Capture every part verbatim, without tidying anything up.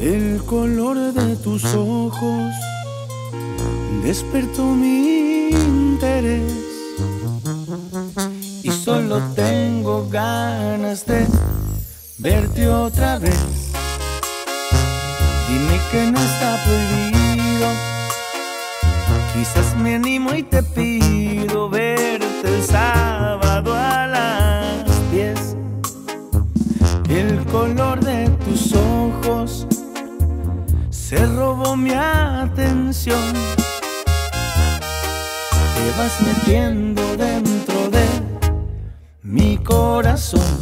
El color de tus ojos despertó mi interés y solo tengo ganas de verte otra vez. Dime que no está prohibido, quizás me animo y te pido verte el sábado a las diez. El color de tus ojos se robó mi atención. Te vas metiendo dentro de mi corazón,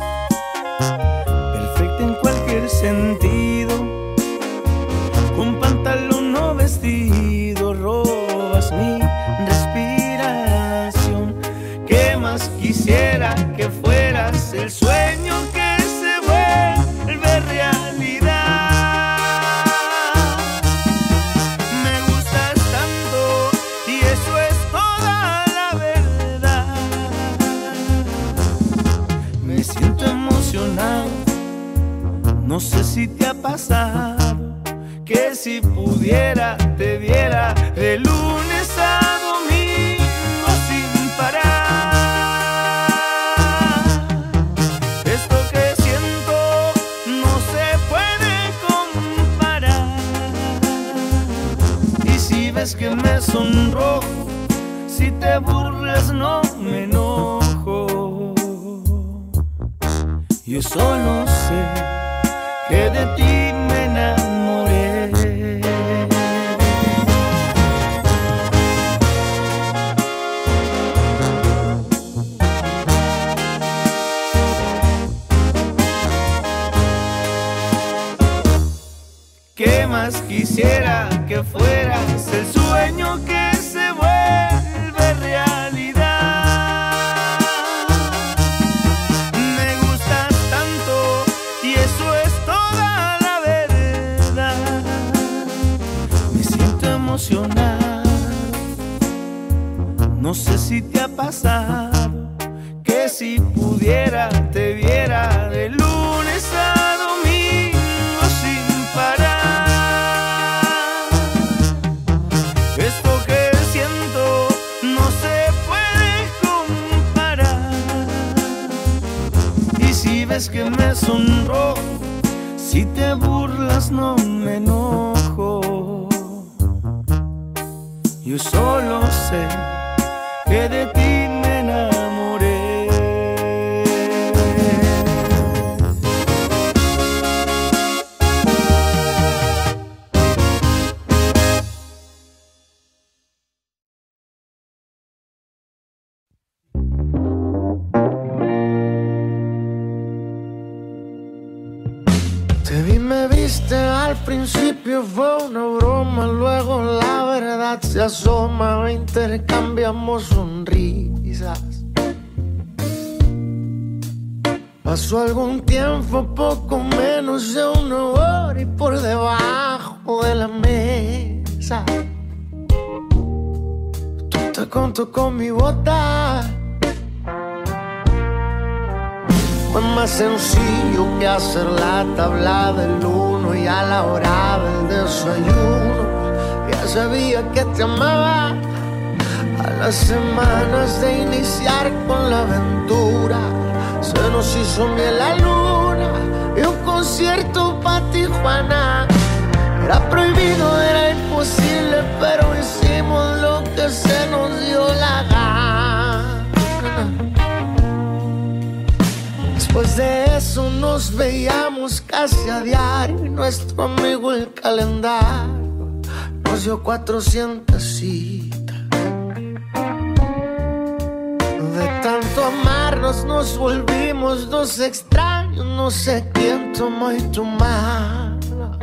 perfecta en cualquier sentido, con pantalón o vestido, robas mi respiración. ¿Qué más quisiera que fueras el sueño que se vuelve realidad? Me gustas tanto y eso es toda la verdad. Me siento emocionado, no sé si te ha pasado que si pudiera te viera de lunes a domingo sin parar. Esto que siento no se puede comparar. Y si ves que me sonrojo, si te burlas no me enojo. Yo solo sé que de ti me enamoré. ¿Qué más quisiera que fueras el sueño que se vuelve realidad? Me gustas tanto y eso es toda la verdad. Me siento emocionado, no sé si te ha pasado que si pudiera te viera de lunes a domingo sin parar. Esto que siento no se puede comparar. Y si ves que me sonrojo, si te burlas no me enojo. Yo solo sé que de ti me enamoré. Te vi, me viste, al principio fue una broma, luego la verdad se asoma, intercambiamos sonrisas. Pasó algún tiempo, poco menos de una hora, y por debajo de la mesa tú te contó con mi bota. Fue más sencillo que hacer la tabla del uno, y a la hora del desayuno ya sabía que te amaba. A las semanas de iniciar con la aventura se nos hizo miel la luna y un concierto pa' Tijuana. Era prohibido, era imposible, pero hicimos lo que se nos dio la gana. Después de eso nos veíamos casi a diario, y nuestro amigo el calendario nos dio cuatrocientas citas. De tanto amarnos nos volvimos dos extraños, no sé quién tomó y tomaba.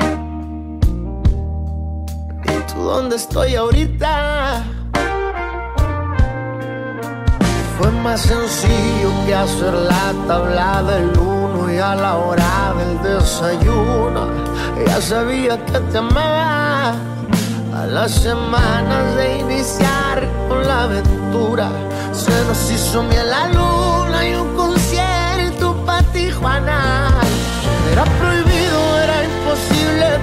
¿Y tú dónde estoy ahorita? Fue más sencillo que hacer la tabla del uno, y a la hora del desayuno ya sabía que te amaba. A las semanas de iniciar con la aventura se nos hizo miel la luna y un concierto pa' Tijuana. Era prohibido, era imposible,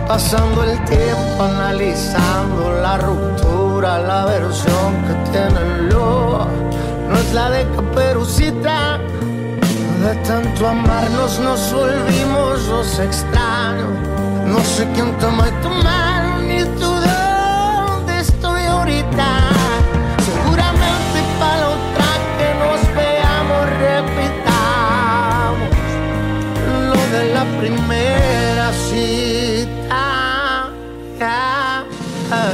Pasando el tiempo analizando la ruptura, la versión que tiene el lobo no es la de Caperucita. De tanto amarnos nos volvimos los extraños. No sé quién tomó tu mano ni tú dónde estoy ahorita. Seguramente para la otra que nos veamos repitamos lo de la primera cita. Ah, ah, ah.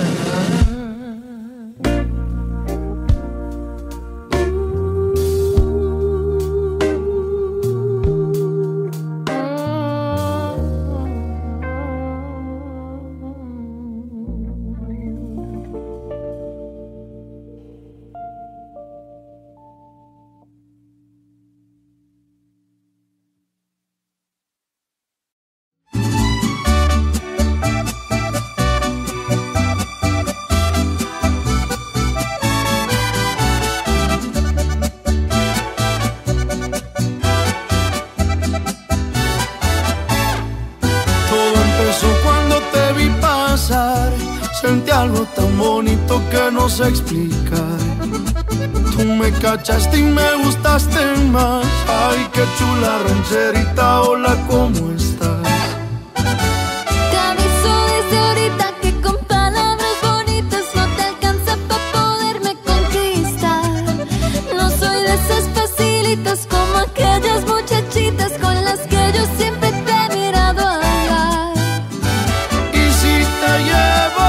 Sentí algo tan bonito que no sé explicar. Tú me cachaste y me gustaste más. Ay, qué chula rancherita, hola, ¿cómo estás? Te aviso desde ahorita que con palabras bonitas no te alcanza para poderme conquistar. No soy de esas facilitas como aquellas muchachitas con las que yo siempre te he mirado hablar. Y si te llevo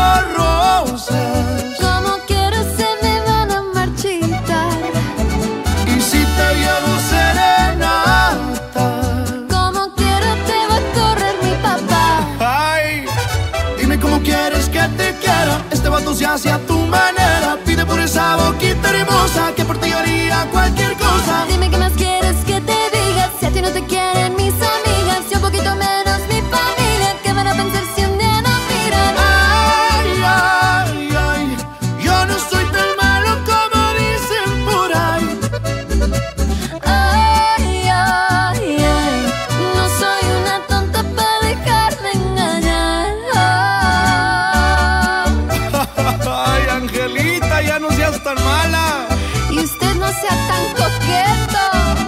como quiero se me van a marchitar. y si te llevo serenata, como quiero te va a correr mi papá. ay, dime cómo quieres que te quiera. Este vato se hace a tu manera. Pide por esa boquita hermosa que por ti haría cualquier cosa. Dime qué más quieres que te diga. Si a ti no te quieren mis amigas y un poquito menos mi familia, ¿qué van a pensar si un día no miran? Ay, ay, ay, yo no soy tan malo como dicen por ahí. Ay, ay, ay, no soy una tonta para dejarme engañar. Ay, Angelita, ya no seas tan mala. Y usted no sea tan coqueto.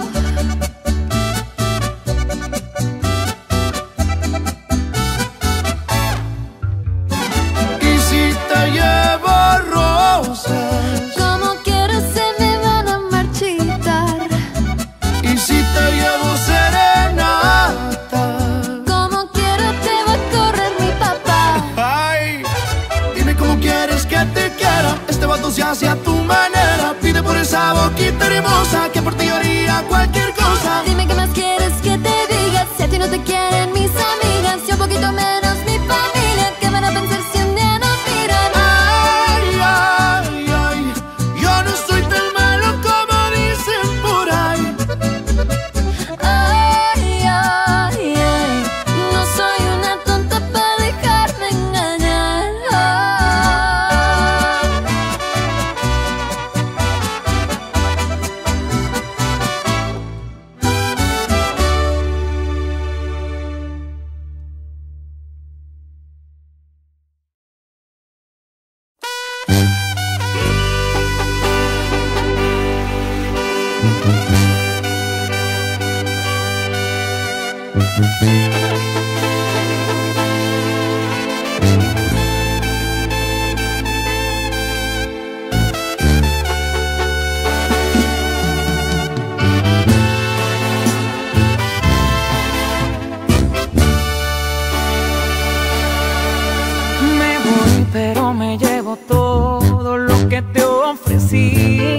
Y si te llevo rosas, Como quiero se me van a marchitar. y si te llevo serenata, Como quiero te va a correr mi papá. ay, dime cómo quieres que te quiera. Este vato se hace a tu manera. Pide por esa boquita hermosa que por ti haría cualquier cosa. Dime qué más quieres que te diga. Si a ti no te quieren mis amigas y un poquito menos mi familia, ¿qué van a pensar si un día no miran? Ay, ay, ay, yo no soy tan malo como dicen por ahí. Ay, ay, ay, no soy una tonta para dejarme engañar. Me voy, pero me llevo todo lo que te ofrecí.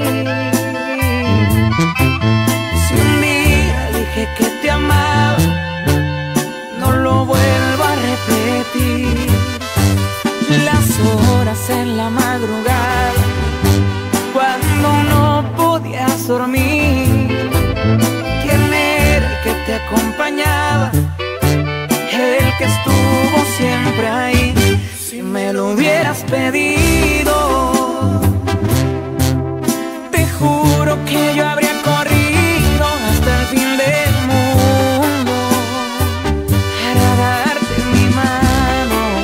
Si un día dije que te amaba, no lo vuelvo a repetir. Las horas en la madrugada, cuando no podías dormir, ¿quién era el que te acompañaba? El que estuvo siempre ahí. Si me lo hubieras pedido, te juro que yo habría corrido hasta el fin del mundo para darte mi mano.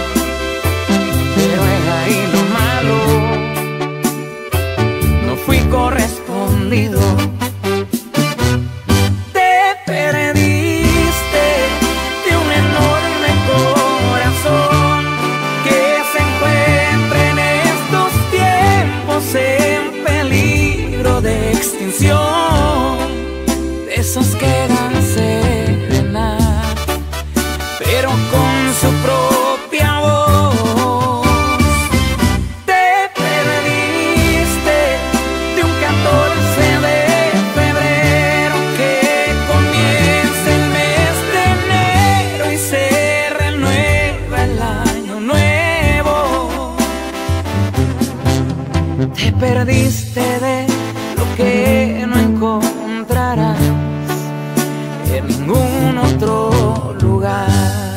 pero con su propia voz. Te perdiste de un catorce de febrero que comienza el mes de enero y se renueva el año nuevo. Te perdiste de lo que no encontrarás en ningún otro lugar.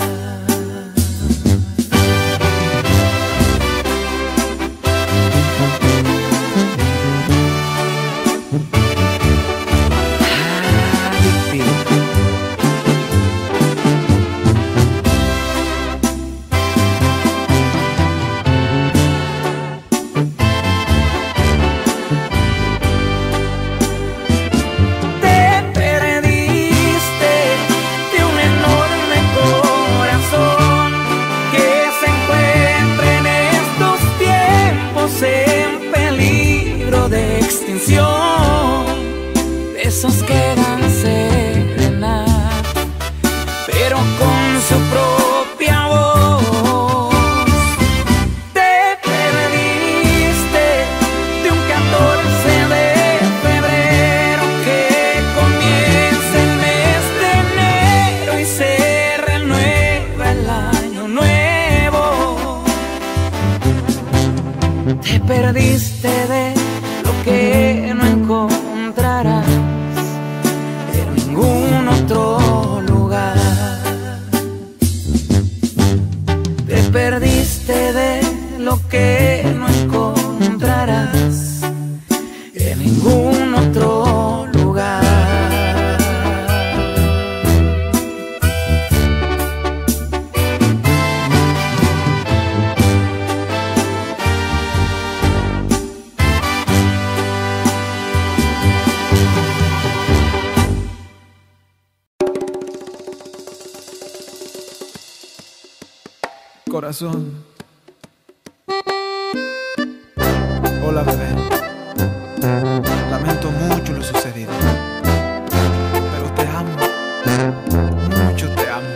Esos que dan serenata, pero con su propia voz. Te perdiste de un catorce de febrero que comienza el mes de enero y se renueva el año nuevo. Te perdiste de lo que no encontrarás en ningún otro lugar. Te perdiste de lo que no encontrarás en ningún otro lugar. Corazón, hola bebé, lamento mucho lo sucedido, pero te amo, mucho te amo.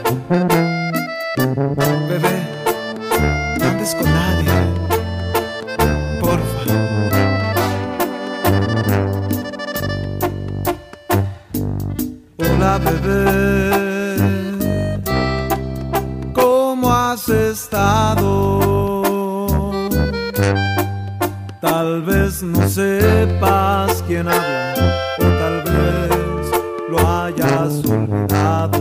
Bebé, no andes con nadie, porfa. Hola bebé, has estado. Tal vez no sepas quién habla, o tal vez lo hayas olvidado.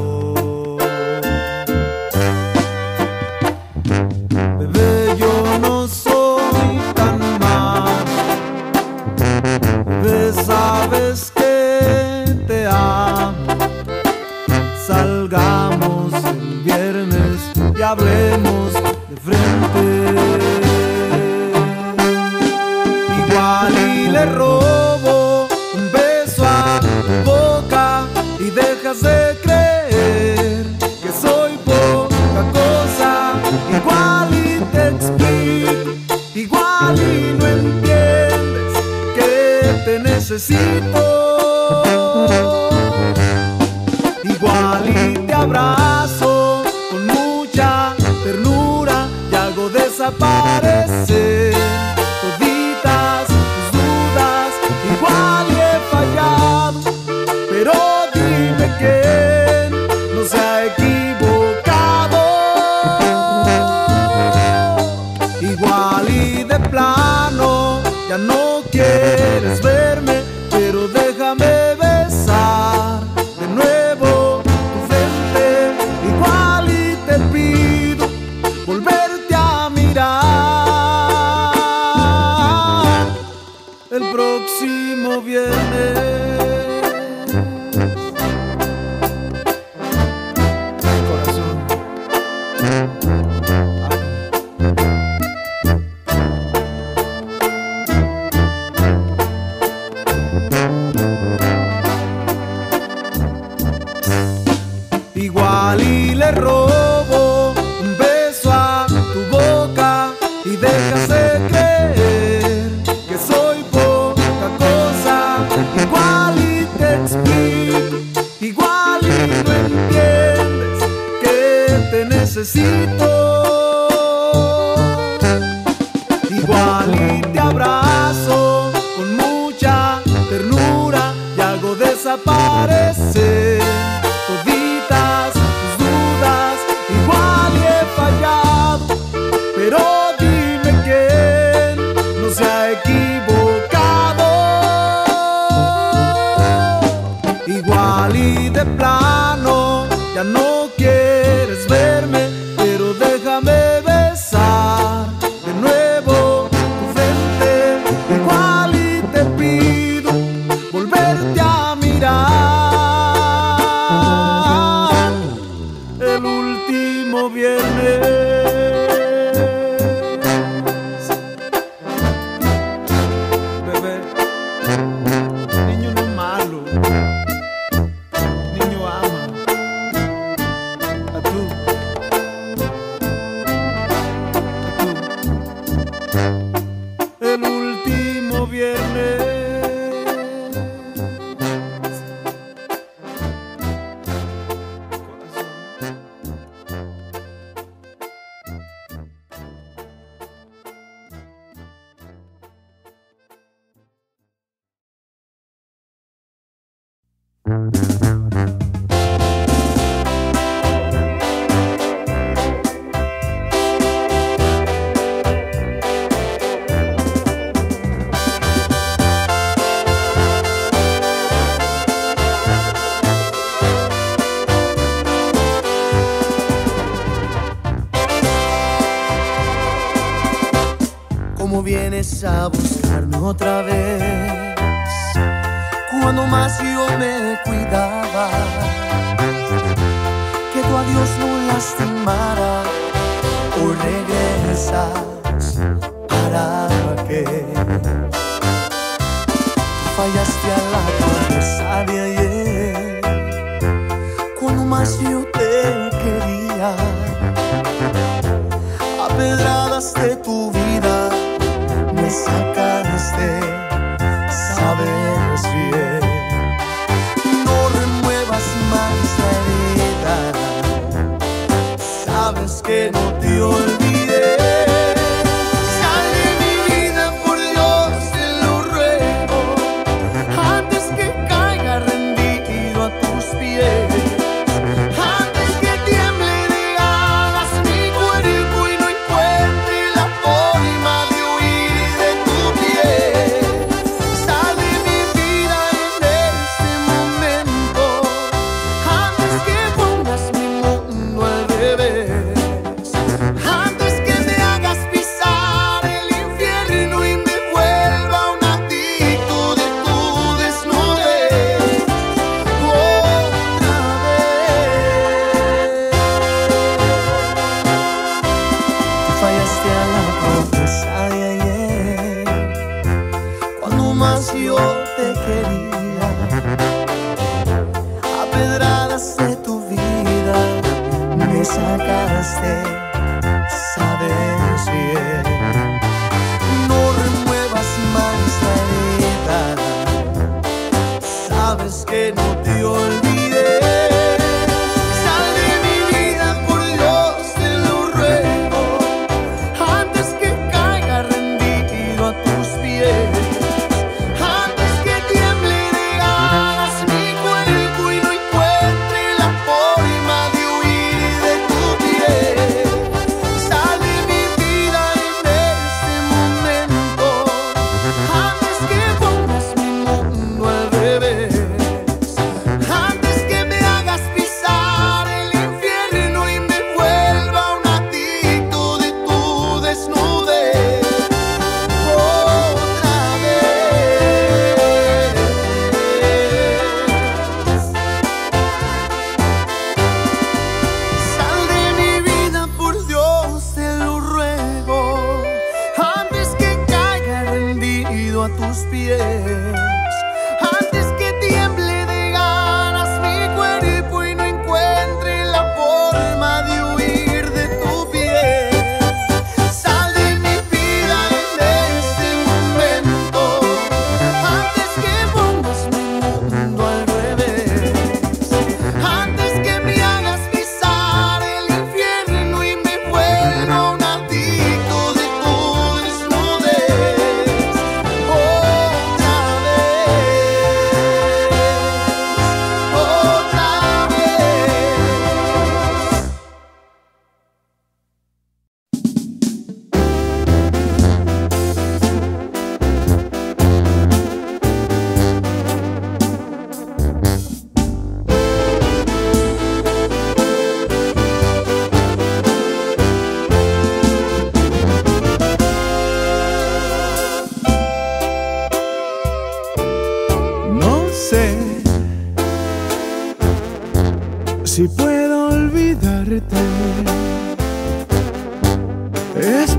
Bebé, yo no soy tan malo. Bebé, sabes que te amo. Salgamos el viernes y hablemos de frente. Igual y le robo un beso a tu boca y dejas de creer que soy poca cosa. Igual y te explico, igual y no entiendes que te necesito. Igual y te abrazo con mucha ternura y hago desaparecer toditas tus dudas. Igual y he fallado, pero dime quién no se ha equivocado. Igual y de plano ya no quieres verme, pero déjame besar de nuevo tu frente. Igual y te pido volverte a mirar el próximo viernes. Corazón, igual y le robo un beso a tu boca y dejas de creer que soy poca cosa. Igual necesito. Igual y te abrazo con mucha ternura y hago desaparecer toditas tus dudas. Igual y he fallado, pero dime quién no se ha equivocado. Igual y de plano ya no quieres verme, pero déjame besar de nuevo tu frente. Igual y te pido volverte a mirar el último viernes. Bebé, niño no malo, niño ama. A tú, a tú, el último viernes. ¿Cómo vienes a buscarme otra vez? Cuando más yo me cuidaba, que tu adiós no lastimara. Hoy regresas, ¿para qué? Tú fallaste a la promesa de ayer, cuando más yo te quería. A pedradas de tu vida me sacaste, sabes bien. No remuevas más la herida, sabes que no te olvidé. Sal de mi vida, por Dios te lo ruego, antes que caiga rendido a tus pies. Antes que tiemble de ganas mi cuerpo y no encuentre la forma de huir de tu piel. Sal de mi vida en este momento, antes que pongas mi mundo al revés. Antes que me hagas pisar el infierno y me vuelva un adicto de tu desnudez. Otra vez. Tú fallaste a la promesa de ayer, cuando más yo te quería. A pedradas de tu vida me sacaste, sabes bien. No remuevas más la herida, sabes que no te olvidé. Sal de mi vida, por Dios te lo ruego, antes que caiga rendido a tus pies. Antes que tiemble de ganas mi cuerpo y no encuentre la forma de huir de tu piel. Sal de mi vida en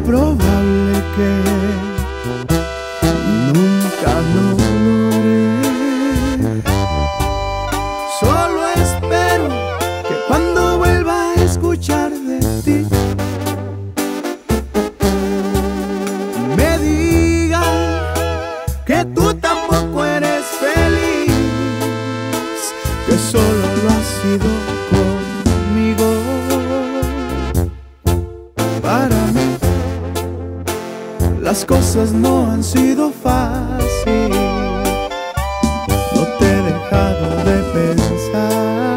probable que nunca lo logré. Solo espero que cuando vuelva a escuchar de ti me digan que tú tampoco eres feliz, que solo lo has sido conmigo. Para mí las cosas no han sido fáciles, no te he dejado de pensar.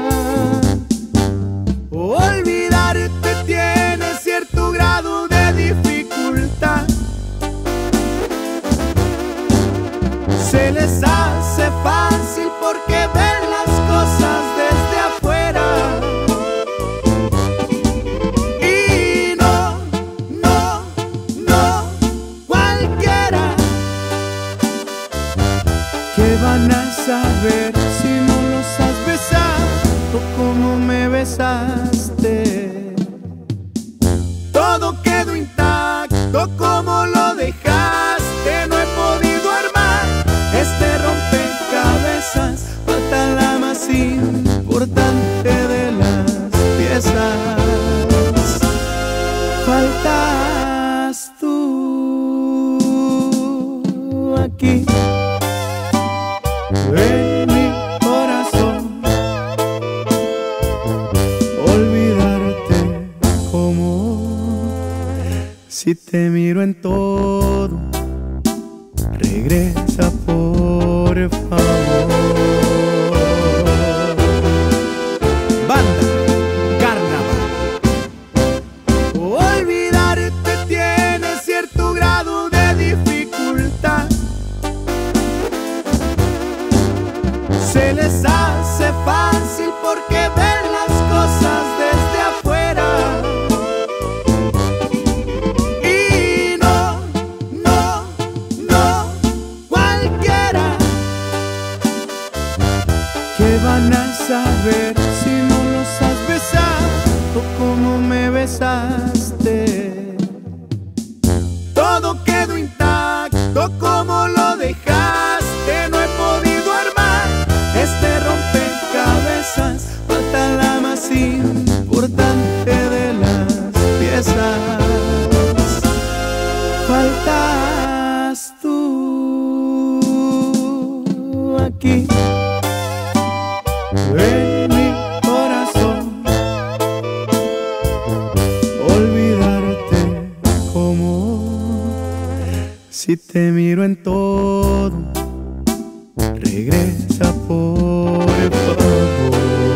Olvidarte tiene cierto grado de dificultad, se les hace fácil porque ven las cosas desde afuera. Y no, no, no, cualquiera. ¿Qué van a saber si no los has besado como me besaste? Todo quedó intacto como lo dejaste. No he podido armar este rompecabezas, falta la más importante de las piezas. Faltas tú aquí en mi corazón. Olvidarte como si te miro en todo. Regresa por favor. Banda Carnaval. Olvidarte tiene cierto grado de dificultad, se les hace fácil porque ven las cosas desde afuera. Y no, no, no, cualquiera. ¿Qué van a saber si no los has besado como me besaste? Todo quedó intacto como lo dejaste. No he podido armar este rompecabezas, falta la más importante de las piezas. Faltas tú aquí en mi corazón. Olvidarte como si te miro en todo. Regresa por favor.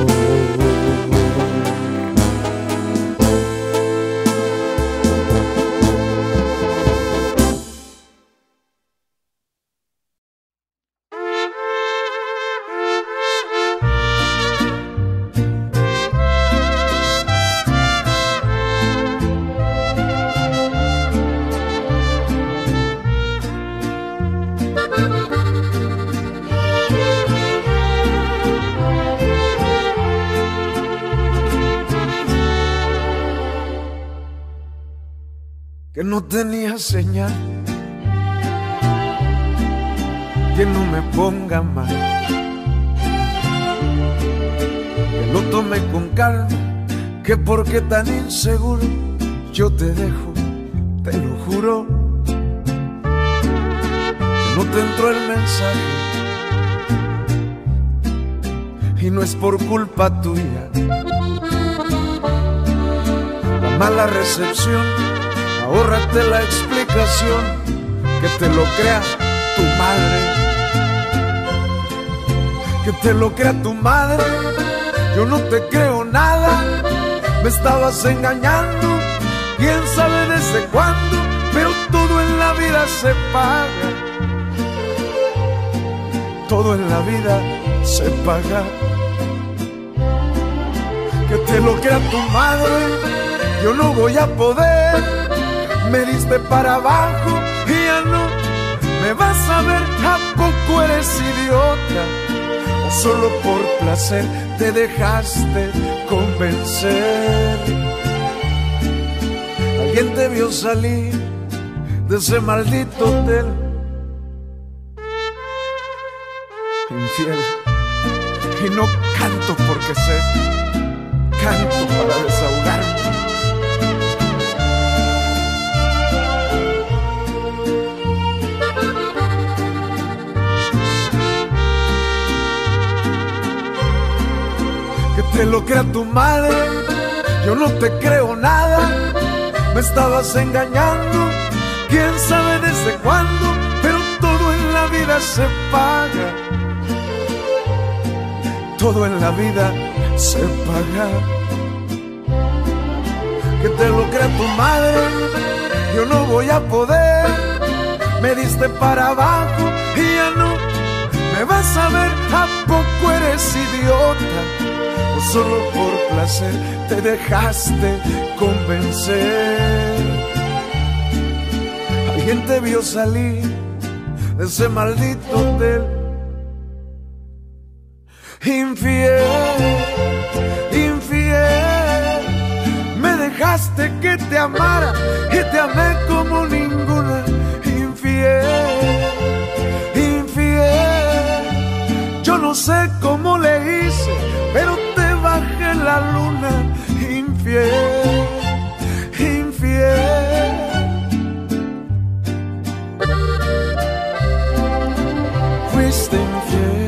Que no tenía señal, que no me ponga mal, que lo tome con calma, que porque tan inseguro yo te dejo, te lo juro, que no te entró el mensaje y no es por culpa tuya. La mala recepción, ahórrate la explicación, que te lo crea tu madre, que te lo crea tu madre. Yo no te creo nada, me estabas engañando, quién sabe desde cuándo, pero todo en la vida se paga, todo en la vida se paga. Que te lo crea tu madre, yo no voy a poder. Me diste para abajo y ya no me vas a ver. ¿A poco eres idiota? ¿O solo por placer te dejaste convencer? Al Alguien te vio salir de ese maldito hotel. Infiel. Y no canto porque sé, canto para desahogarme. Que te lo crea tu madre, yo no te creo nada. Me estabas engañando, quién sabe desde cuándo, pero todo en la vida se paga. Todo en la vida se paga. Que te lo crea tu madre, yo no voy a poder. Me diste para abajo y ya no me vas a ver. ¿A poco eres idiota? O solo por placer te dejaste convencer. Alguien te vio salir de ese maldito hotel. Infiel, infiel, me dejaste que te amara y te amé como ninguna. Infiel, infiel, yo no sé cómo le hice, pero te bajé la luna. Infiel, infiel. Fuiste infiel.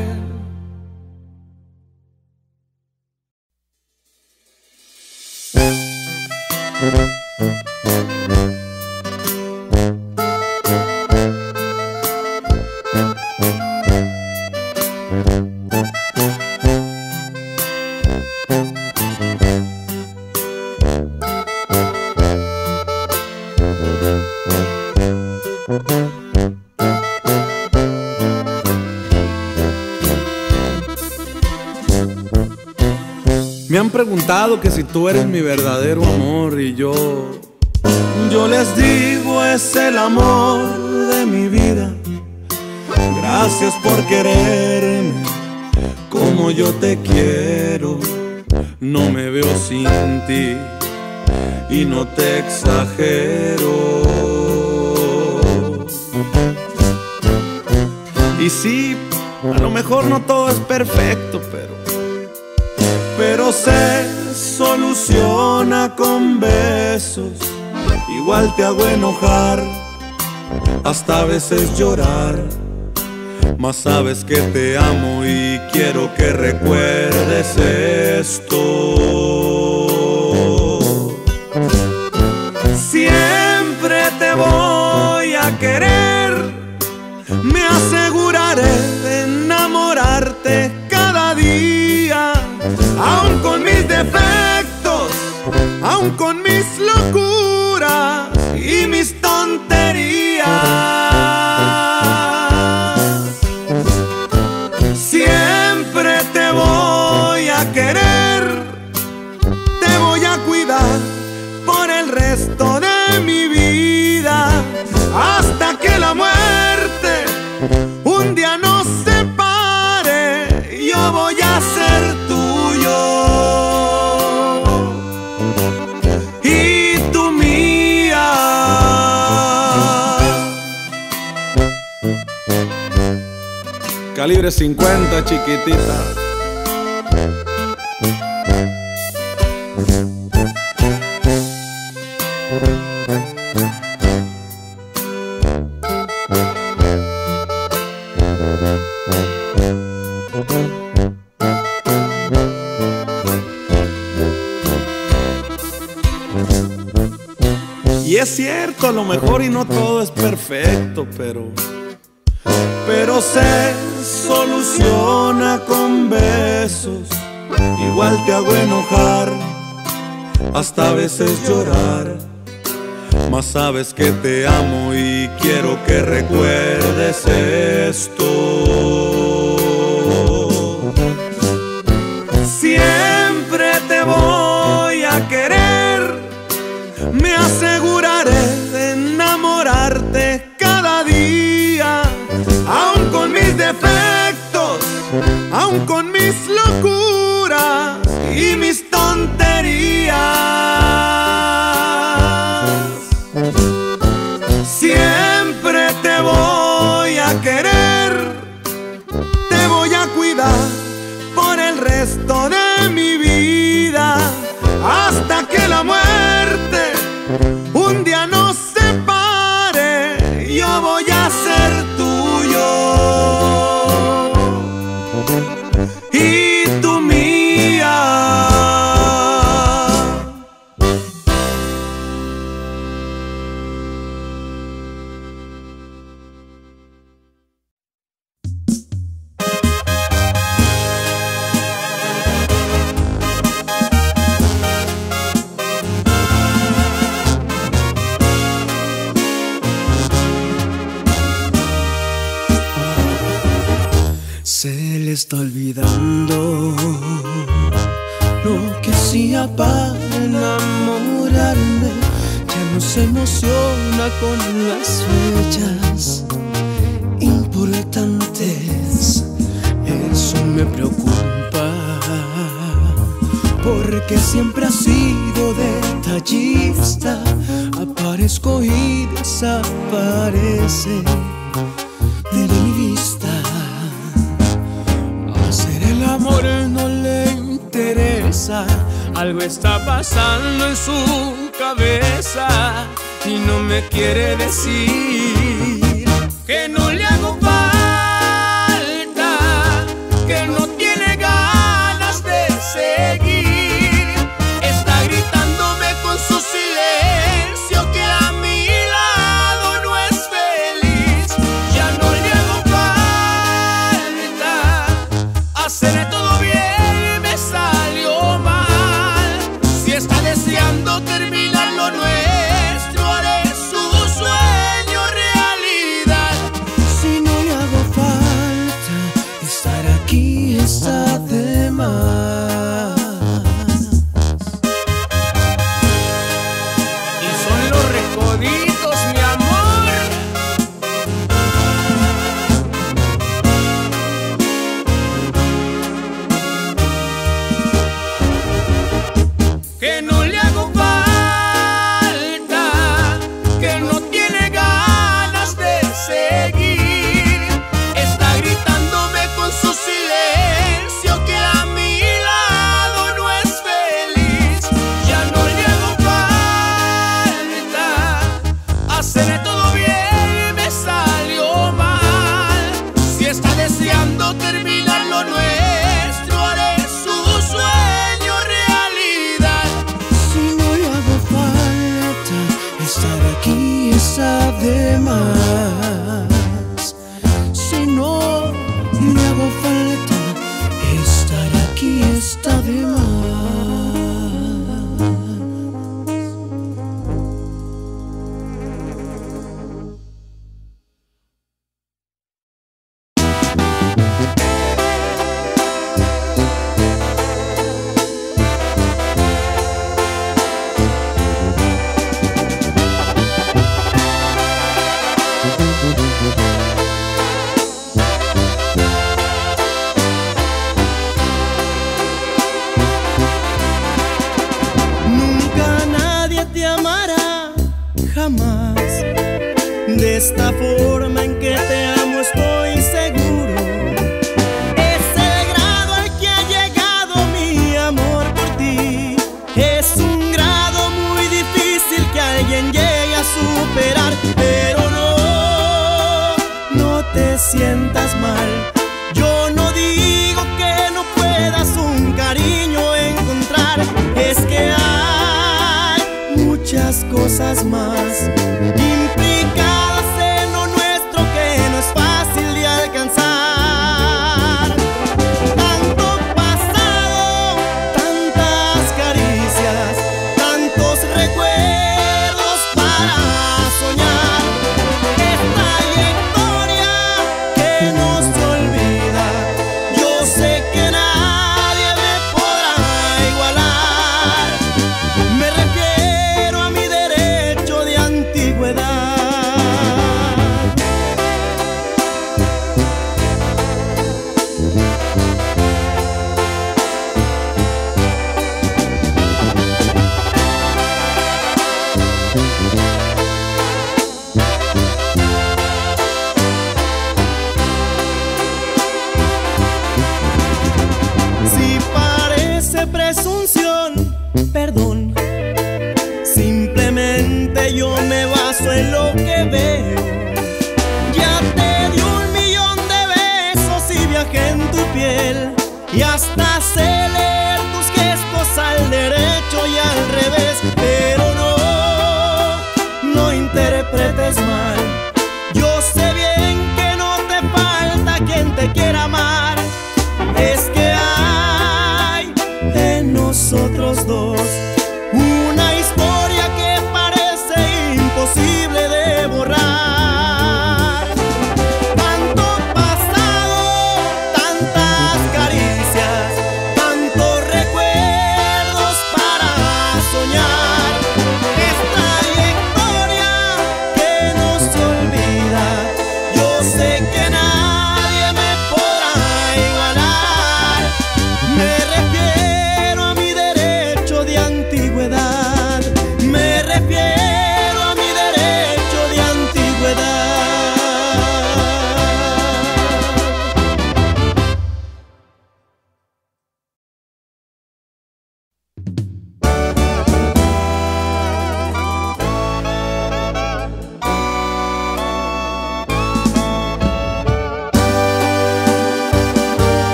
Me han preguntado que si tú eres mi verdadero amor y yo, yo les digo es el amor de mi vida. Gracias por quererme como yo te quiero. No me veo sin ti y no te exagero. Y sí, a lo mejor no todo es perfecto, pero Pero se soluciona con besos. Igual te hago enojar, hasta a veces llorar. Mas sabes que te amo y quiero que recuerdes esto. Siempre te voy a querer. Me aseguraré de enamorarte cada día. Aún con mis defectos, aún con mis locuras y mis tonterías, siempre te voy a querer, te voy a cuidar por el resto de mi vida, hasta que la muerte un día nos separe. Yo voy a ser tuyo y tú mía. Calibre cincuenta, chiquitita. Y es cierto, a lo mejor y no todo es perfecto, pero Pero se soluciona con besos. Igual te hago enojar, hasta a veces llorar. Mas sabes que te amo y quiero que recuerdes esto. Siempre te voy a querer. Me aseguraré de enamorarte cada día. Aún con mis defectos, aún con mis locuras y mis tonterías, está olvidando lo que hacía para enamorarme. Ya no se emociona con las fechas importantes. Eso me preocupa, porque siempre ha sido detallista. Aparezco y desaparece de mi vista. Hacer el amor no le interesa. Algo está pasando en su cabeza y no me quiere decir que no le hago falta, que no tiene ganas de seguir. Está gritándome con su silencio que a mi lado no es feliz. Ya no le hago falta, haceré todo bien, me salió mal. Si está deseando terminar lo nuestro, haré su sueño realidad. Si no le hago falta, estar aquí está de más. Y son los recoditos, mi amor. Que no le hago falta, que no tiene ganas de seguir. Está gritándome con su silencio que a mi lado no es feliz. Ya no le hago falta, haceré todo bien, me salió mal. Si está deseando terminar lo nuestro, haré su sueño realidad. Si no le hago falta, estar aquí está de más. Si no le hago falta, estar aquí está de más. Nunca nadie te amará, jamás, de esta forma en que te amo, estoy seguro. Es el grado al que ha llegado mi amor por ti. Es un grado muy difícil que alguien llegue a superar. Pero no, no te sientas mal. Yo no digo que no puedas un cariño encontrar. Es que hay muchas cosas más implicadas en lo nuestro que no es fácil de alcanzar. Tanto pasado, tantas caricias, tantos recuerdos para soñar. Es trayectoria que no se olvida. Yo sé que nadie me podrá igualar. Me refiero a mi derecho de antigüedad. Si parece presunción, perdón. Simplemente yo me baso en lo que veo. Ya te di un millón de besos y viajé en tu piel. Y hasta sé leer tus gestos al derecho y al revés. Pero no, no interpretes mal. Yo sé bien que no te falta quien te quiera amar. Es que hay en nosotros dos una historia que parece imposible de borrar. Tanto pasado, tantas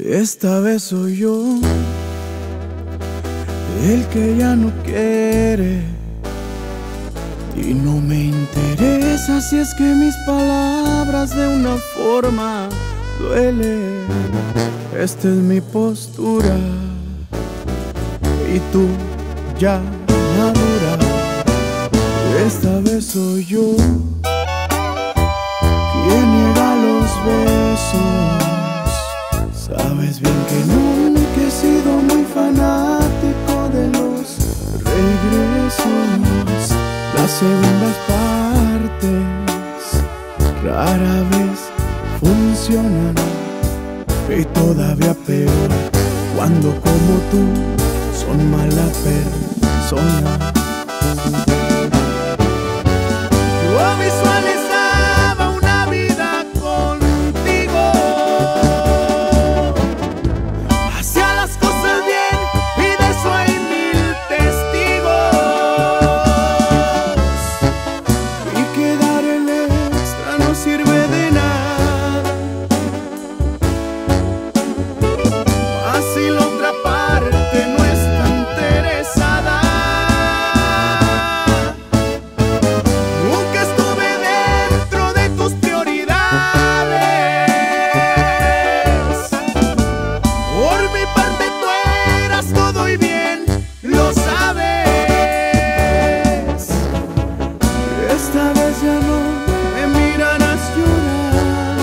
Esta vez soy yo el que ya no quiere, y no me interesa si es que mis palabras de una forma duelen. Esta es mi postura y tú ya madura. Esta vez soy yo quien niega los besos. Sabes bien que nunca he sido muy fanático de los regresos. Las segundas partes rara vez funcionan, y todavía peor cuando como tú son mala persona. Yo visualizaba una vida contigo, hacía las cosas bien y de eso hay mil testigos, y quedar el extra no sirve de nada. Así la otra parte no está interesada. Nunca estuve dentro de tus prioridades. Por mi parte tú eras todo y bien lo sabes. Esta vez ya no me mirarás llorar.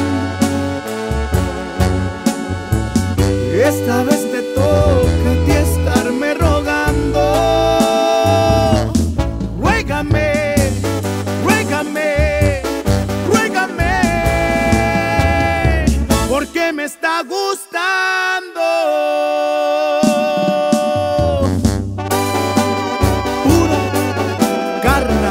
Esta vez te toca a ti estarme rogando. Ruégame, ruégame, ruégame, porque me está gustando. Pura carna.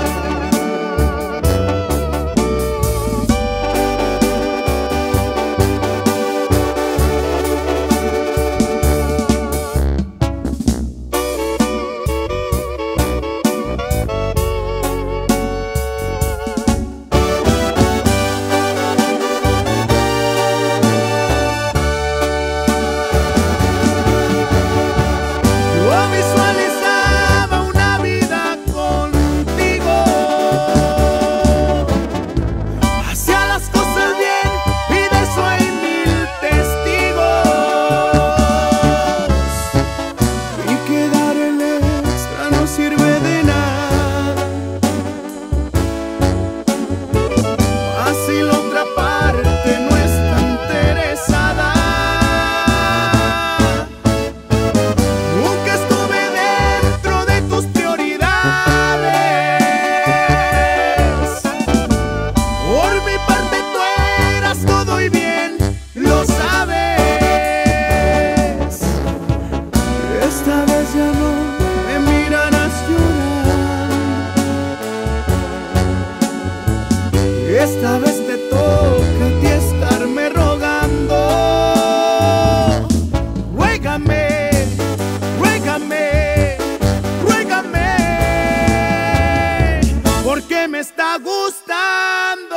Yo visualizaba una vida contigo, hacía las cosas bien y de eso hay mil testigos, y quedar el extra no sirve de nada. Así la otra parte no está interesada. Nunca estuve dentro de tus prioridades. Por mi parte tú eras todo y bien lo sabes. Esta vez ya no me mirarás llorar. Esta vez te toca a ti estarme rogando. Ruégame, ruégame, ruégame, porque me está gustando.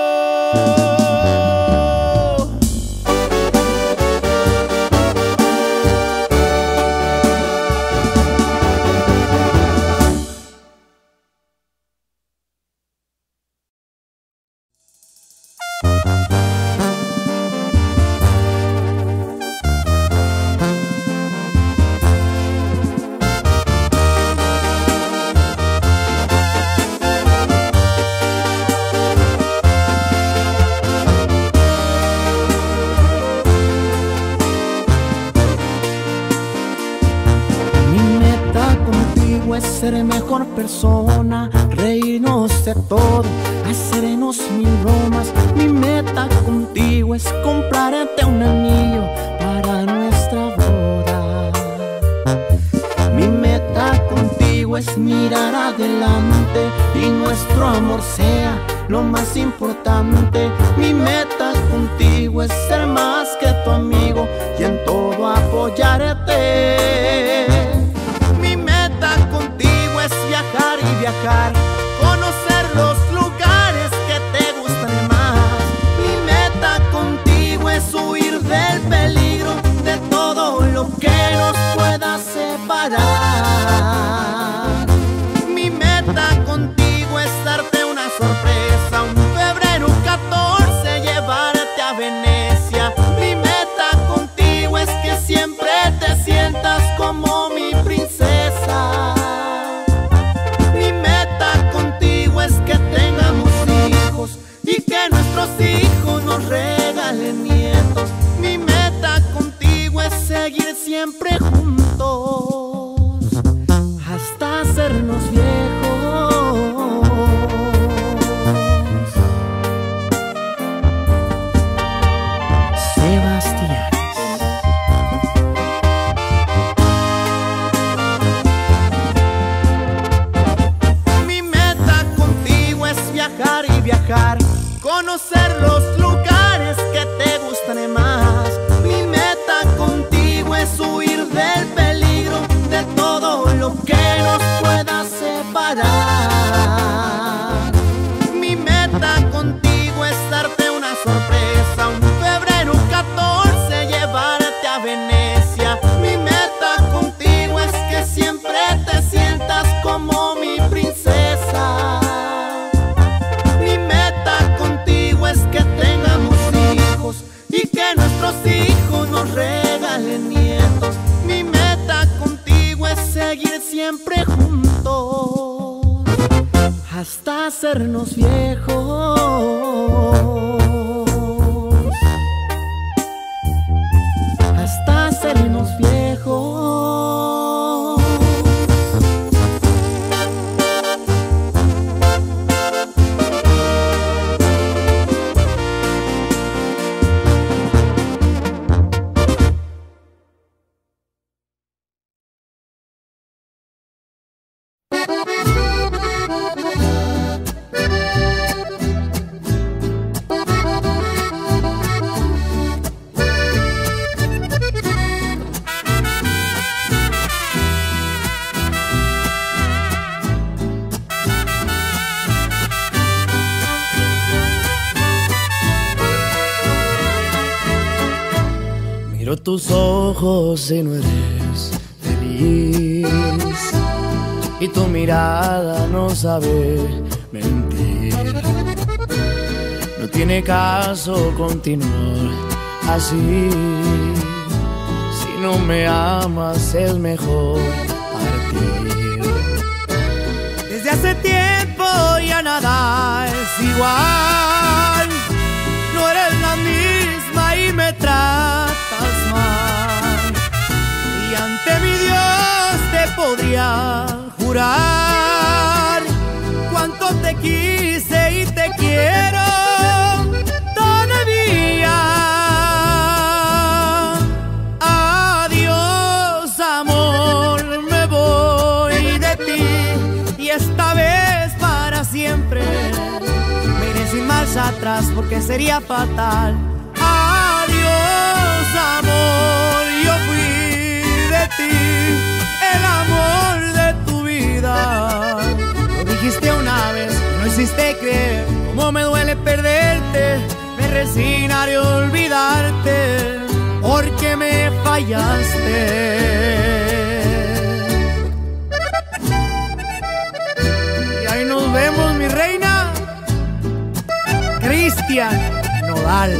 Mi meta contigo es ser mejor persona, reírnos de todo, hacernos mil bromas. Mi meta contigo es comprarte un anillo para nuestra boda. Mi meta contigo es mirar adelante y nuestro amor sea lo más importante. Mi meta contigo es ser más que tu amigo y en todo apoyarte. Mi meta contigo es viajar y viajar, conocer los lugares que te gustan más. Mi meta contigo es huir del peligro hacernos viejos, hasta hacernos viejos. Miro tus ojos y no eres feliz, y tu mirada no sabe mentir. No tiene caso continuar así. Si no me amas es mejor partir. Desde hace tiempo ya nada es igual. No eres la misma y me tratas mal. Y ante mi Dios te podría jurar cuánto te quise y te quiero todavía. Adiós, amor, me voy de ti, y esta vez para siempre. Me iré sin marcha atrás porque sería fatal. Adiós, amor, yo fui de ti, el amor de tu vida. Lo dijiste una vez, no hiciste creer cómo me duele perderte. Me resignaré a olvidarte porque me fallaste. Y ahí nos vemos, mi reina. Cristian Nodal.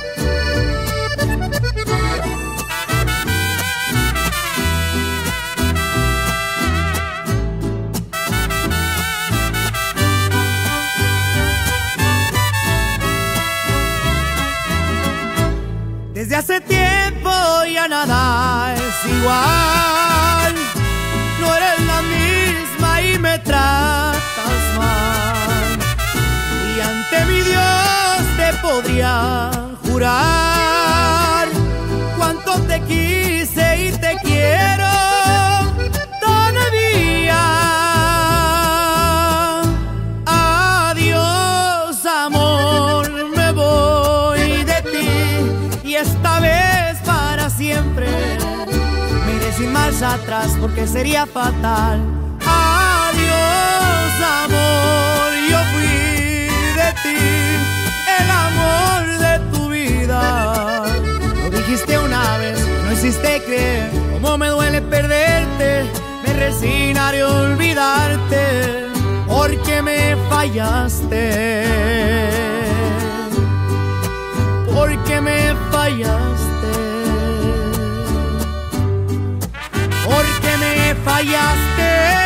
Desde hace tiempo ya nada es igual. No eres la misma y me tratas mal. Y ante mi Dios te podría jurar cuánto te quise y te quiero todavía. Adiós, amor, me voy de ti, y esta vez para siempre. Me iré sin marcha atrás porque sería fatal. Adiós, amor, yo fui de ti, el amor de tu vida. Lo dijiste una vez, no hiciste creer cómo me duele perderte. Me resignaré a olvidarte porque me fallaste. Porque me fallaste. Porque me fallaste.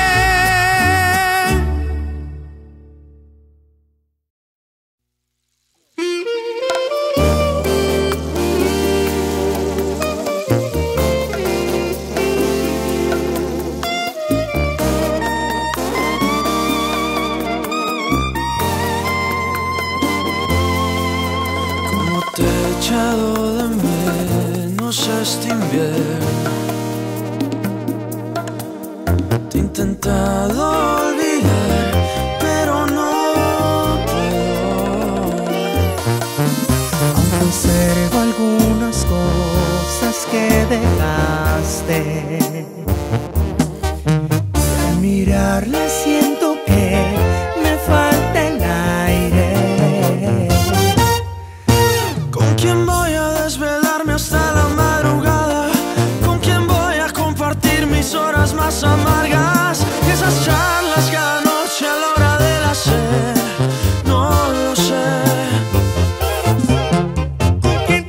Echado de menos este invierno, te he intentado olvidar, pero no puedo. Aún conservo algunas cosas que dejaste. Y al mirarla siento que me falta el aire. ¿Con quién voy a desvelarme hasta la madrugada? ¿Con quién voy a compartir mis horas más amargas? Y esas charlas cada noche a la hora del hacer, no lo sé. ¿Con quién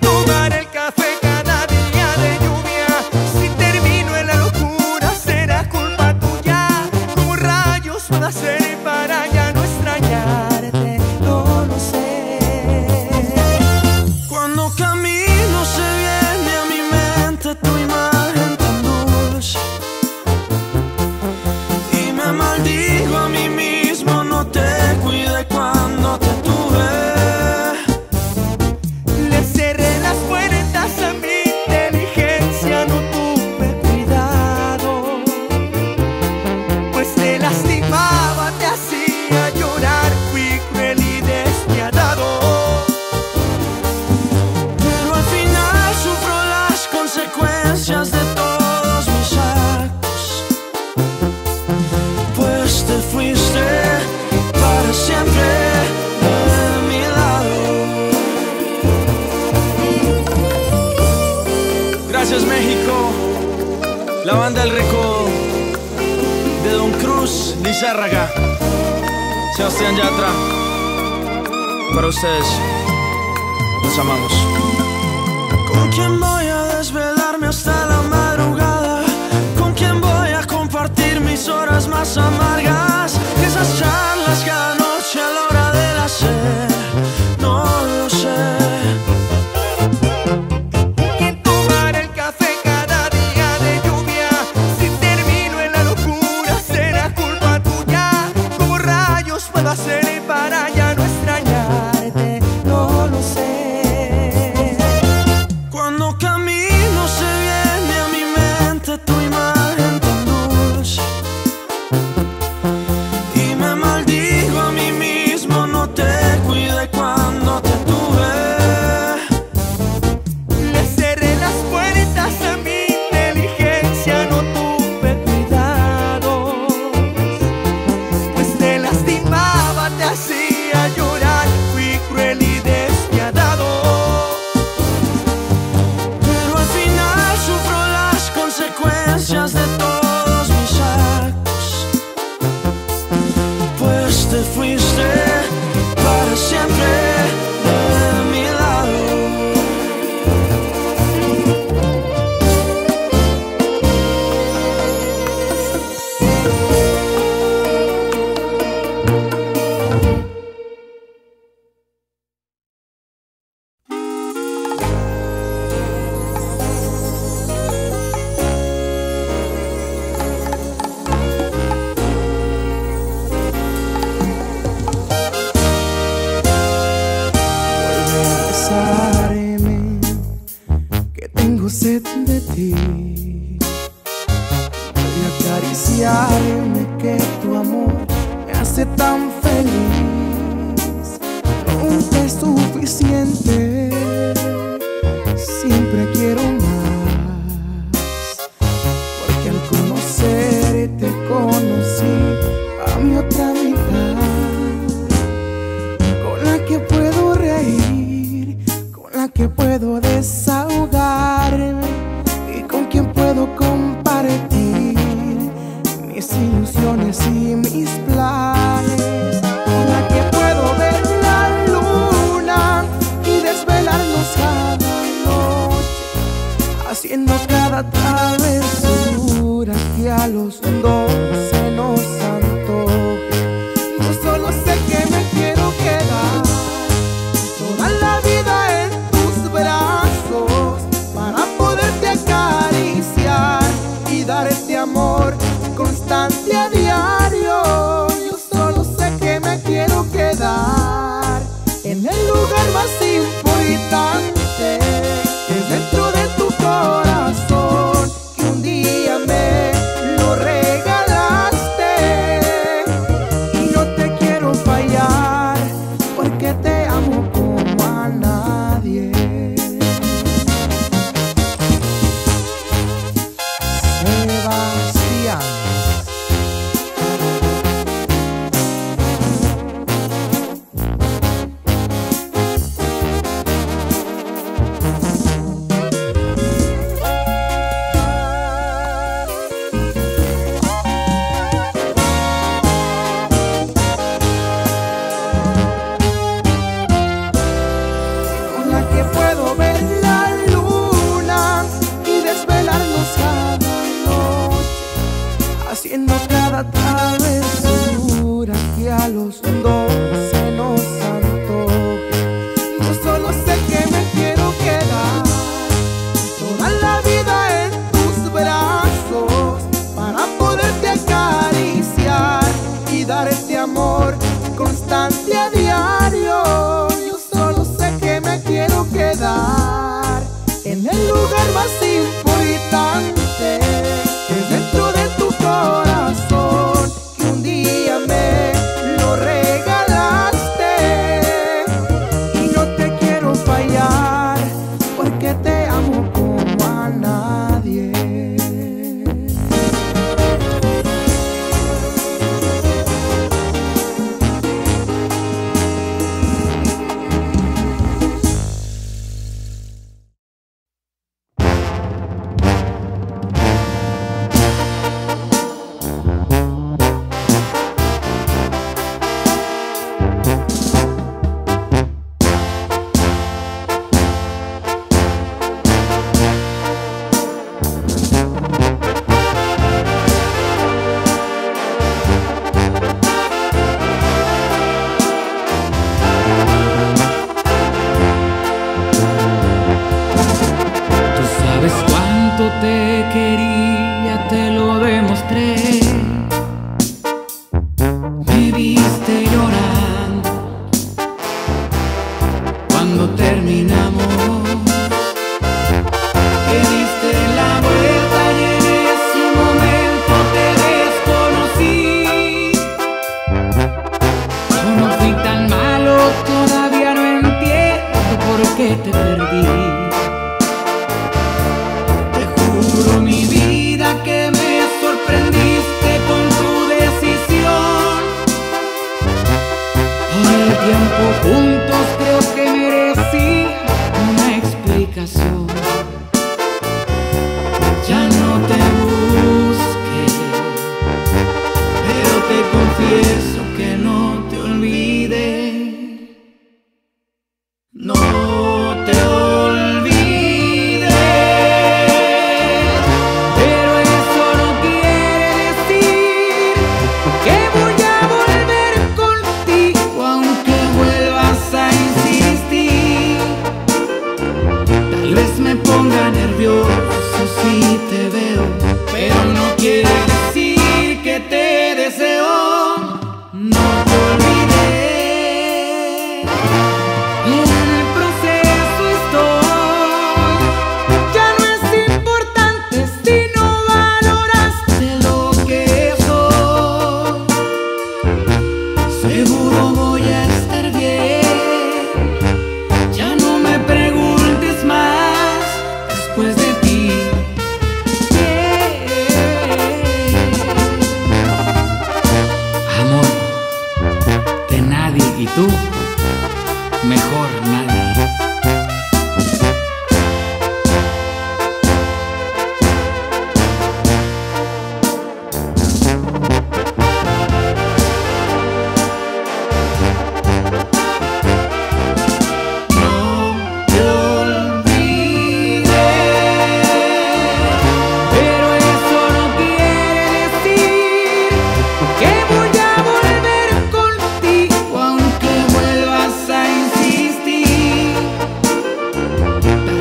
La banda El Recodo de Don Cruz, Lizárraga, Sebastián Yatra. Para ustedes, los amamos. ¿Con quién voy a desvelarme hasta la madrugada? ¿Con quién voy a compartir mis horas más amargas? Esas charlas cada noche a la hora del hacer, no lo sé. ¿Quién tomará el café cada día de lluvia? Si termino en la locura será culpa tuya. ¿Cómo rayos puedo hacer para ya no extrañarte? No lo sé. Cuando camino se viene a mi mente tu imagen tan dulce y me maldigo a mí mismo, no te cuidé cuando te tuve. Le cerré las puertas a mi inteligencia, no tuve cuidado, pues te lastimaba, te hacía llorar, fui cruel y despiadado. Pero al final sufro las consecuencias de todos mis actos, pues te fuiste para siempre de mi lado. Besarme, que tengo sed de ti. Voy a acariciarme, que tu amor me hace tan feliz. Nunca es suficiente, siempre quiero más. Porque al conocerte conocí a mi otra mitad, con la que puedo reír, con la que puedo desahogarme y con quien puedo compartir mis ilusiones y mis planes, con la que puedo ver la luna y desvelarnos cada noche, haciendo cada travesura que a los dos se nos antoje. Yo solo sé que me quiero quedar toda la vida en tus brazos para poderte acariciar y darte amor constante a diario. Yo solo sé que me quiero quedar en el lugar más importante, que es dentro de tu corazón, que un día me lo regalaste. Y no te quiero fallar, porque te amo como a nadie. Sebastián.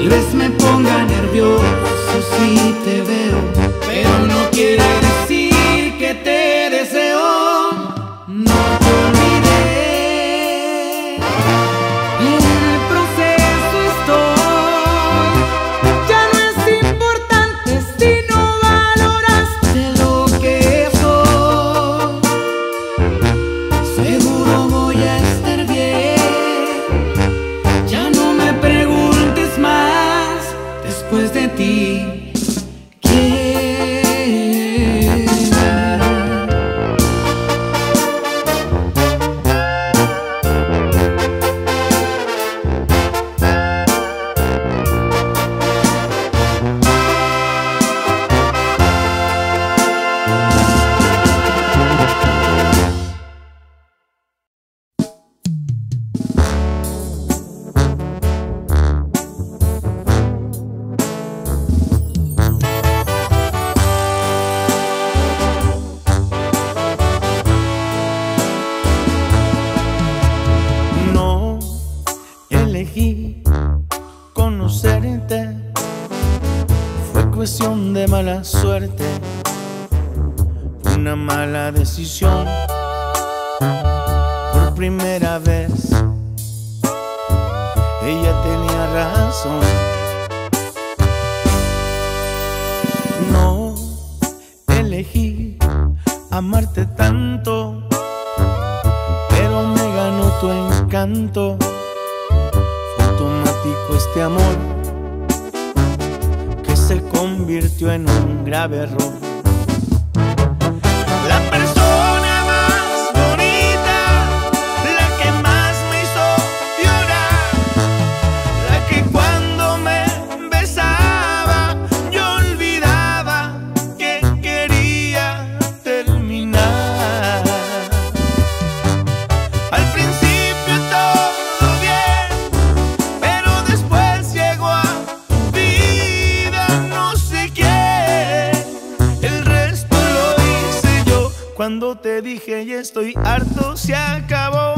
Tal vez me ponga nervioso si te veo, pero no quiere decir que te deseo. No te olvidé, en el proceso estoy. Ya no es importante si no valoraste lo que soy. Seguro voy a estar bien. Ya no me preguntes más después de ti. Conocerte fue cuestión de mala suerte, una mala decisión. Por primera vez ella tenía razón. No elegí amarte tanto, pero me ganó tu encanto. Este amor que se convirtió en un grave error. La persona más bonita, la que más me hizo llorar, la que cuando me besaba yo olvidaba que quería terminar. Al principio todo bien, cuando te dije ya estoy harto, se acabó.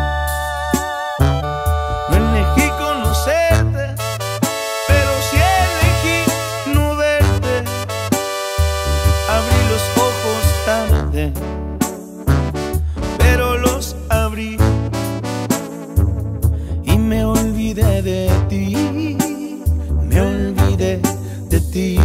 No elegí conocerte, pero sí elegí no verte. Abrí los ojos tarde, pero los abrí y me olvidé de ti, me olvidé de ti.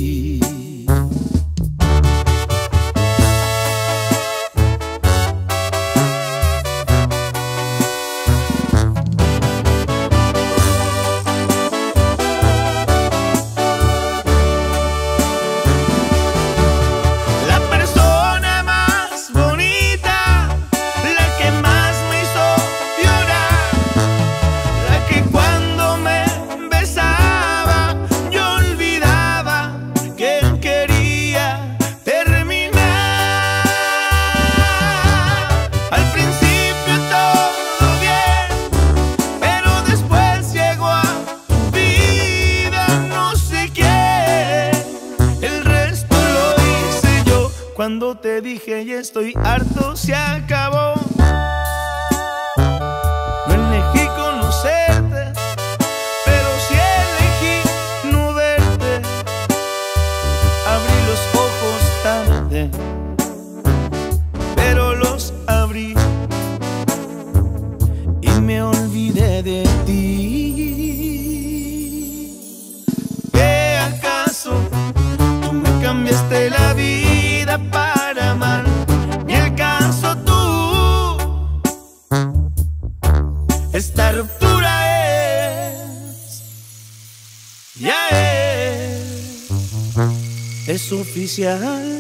Cuando te dije ya estoy harto, se acabó. No elegí conocerte, pero sí elegí no verte. Abrí los ojos tarde, pero los abrí y me olvidé de ti. ¿Qué acaso tú me cambiaste la vida para amar? Ni acaso tú. Esta ruptura es, ya es, es oficial.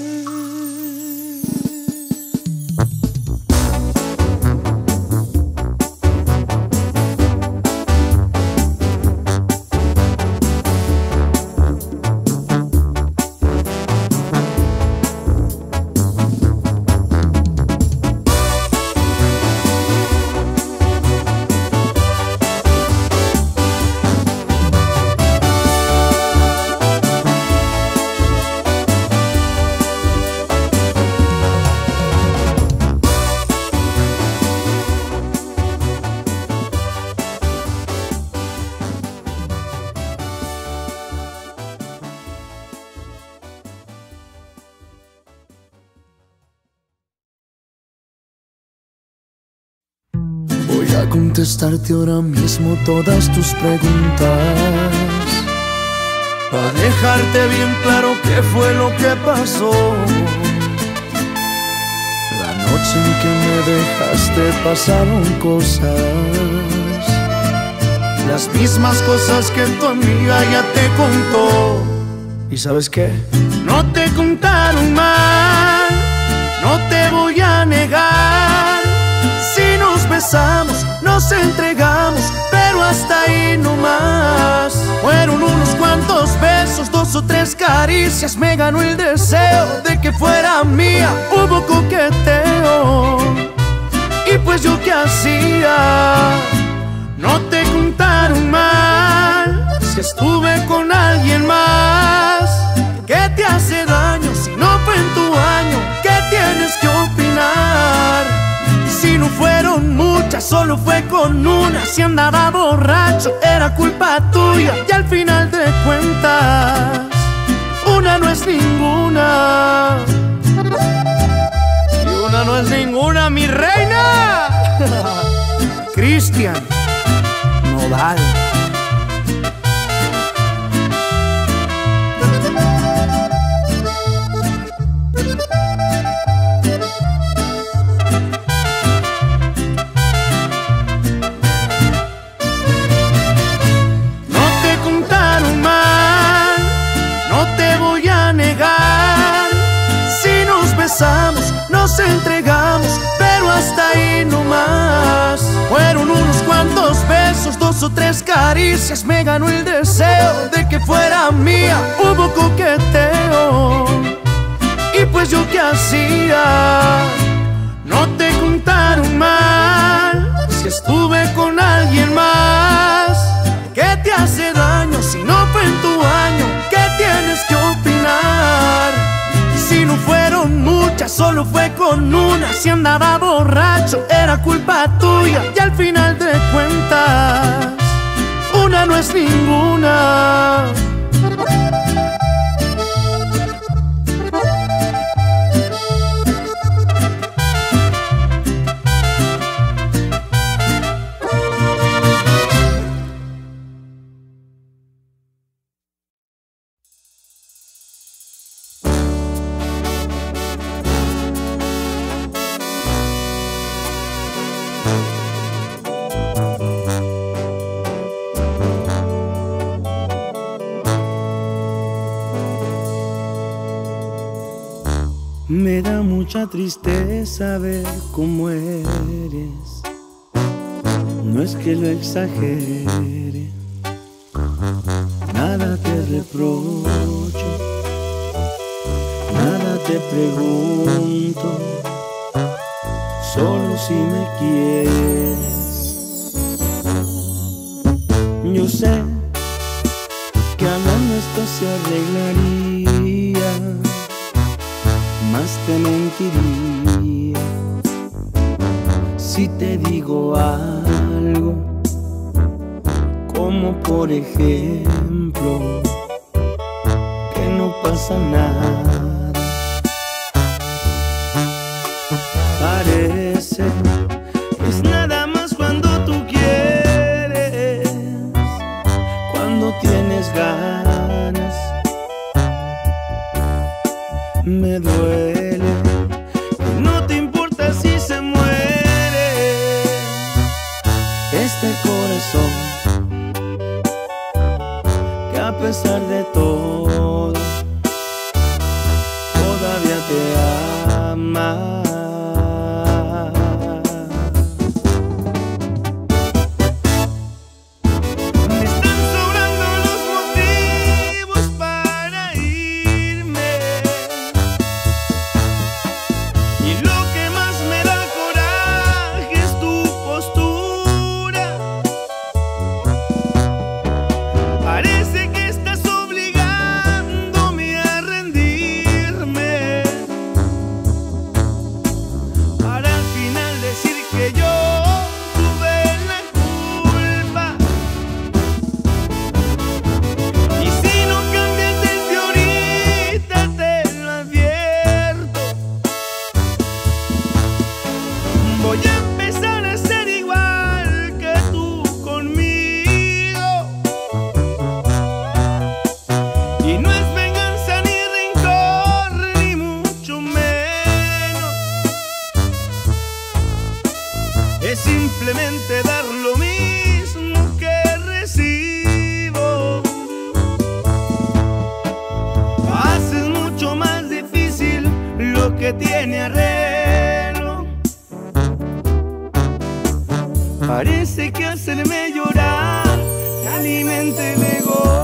Voy a contestarte ahora mismo todas tus preguntas, para dejarte bien claro qué fue lo que pasó. La noche en que me dejaste pasaron cosas, las mismas cosas que tu amiga ya te contó. ¿y sabes qué? No te contaron mal, no te voy a negar. Si nos besamos, nos entregamos, pero hasta ahí no más. Fueron unos cuantos besos, dos o tres caricias, me ganó el deseo de que fuera mía. Hubo coqueteo, y pues yo qué hacía. No te contaron mal, si estuve con alguien más. ¿Qué te hace daño si no fue en tu año? ¿Qué tienes que opinar? Si no fueron muchas, solo fue con una. Si andaba borracho, era culpa tuya. Y al final de cuentas, una no es ninguna. Y una no es ninguna, mi reina. Cristian Nodal. Nos entregamos, pero hasta ahí no más. Fueron unos cuantos besos, dos o tres caricias, me ganó el deseo de que fuera mía. Hubo coqueteo, y pues yo qué hacía. No te contaron mal, si estuve con alguien más. ¿Qué te hace daño si no fue en tu año? ¿Qué tienes que opinar? Si no fueron muchas, solo fue con una. Si andaba borracho, era culpa tuya. Y al final de cuentas, una no es ninguna. Me da mucha tristeza ver cómo eres. No es que lo exagere, nada te reprocho, nada te pregunto, solo si me quieres. Yo sé que hablando esto se arreglaría, más te mentiría si te digo algo, como por ejemplo que no pasa nada. Parece que es nada más cuando tú quieres, cuando tienes ganas. Me duele que no te importa si se muere este corazón, que a pesar de todo todavía te ama. que tiene arreglo. Parece que hacerme llorar te alimenta el ego.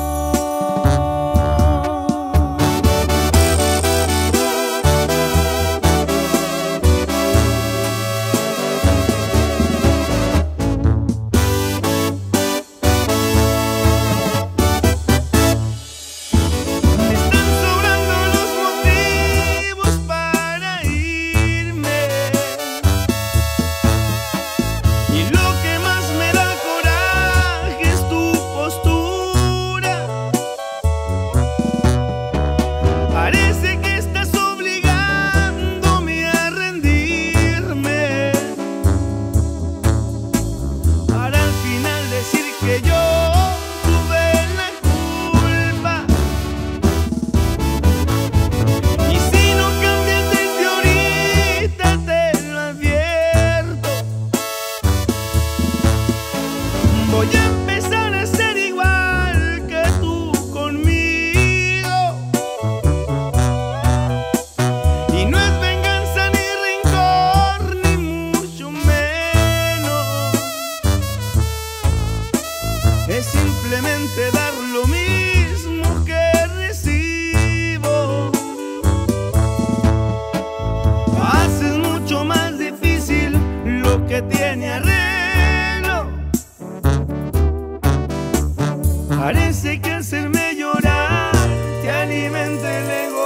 Parece que hacerme llorar te alimenta el ego.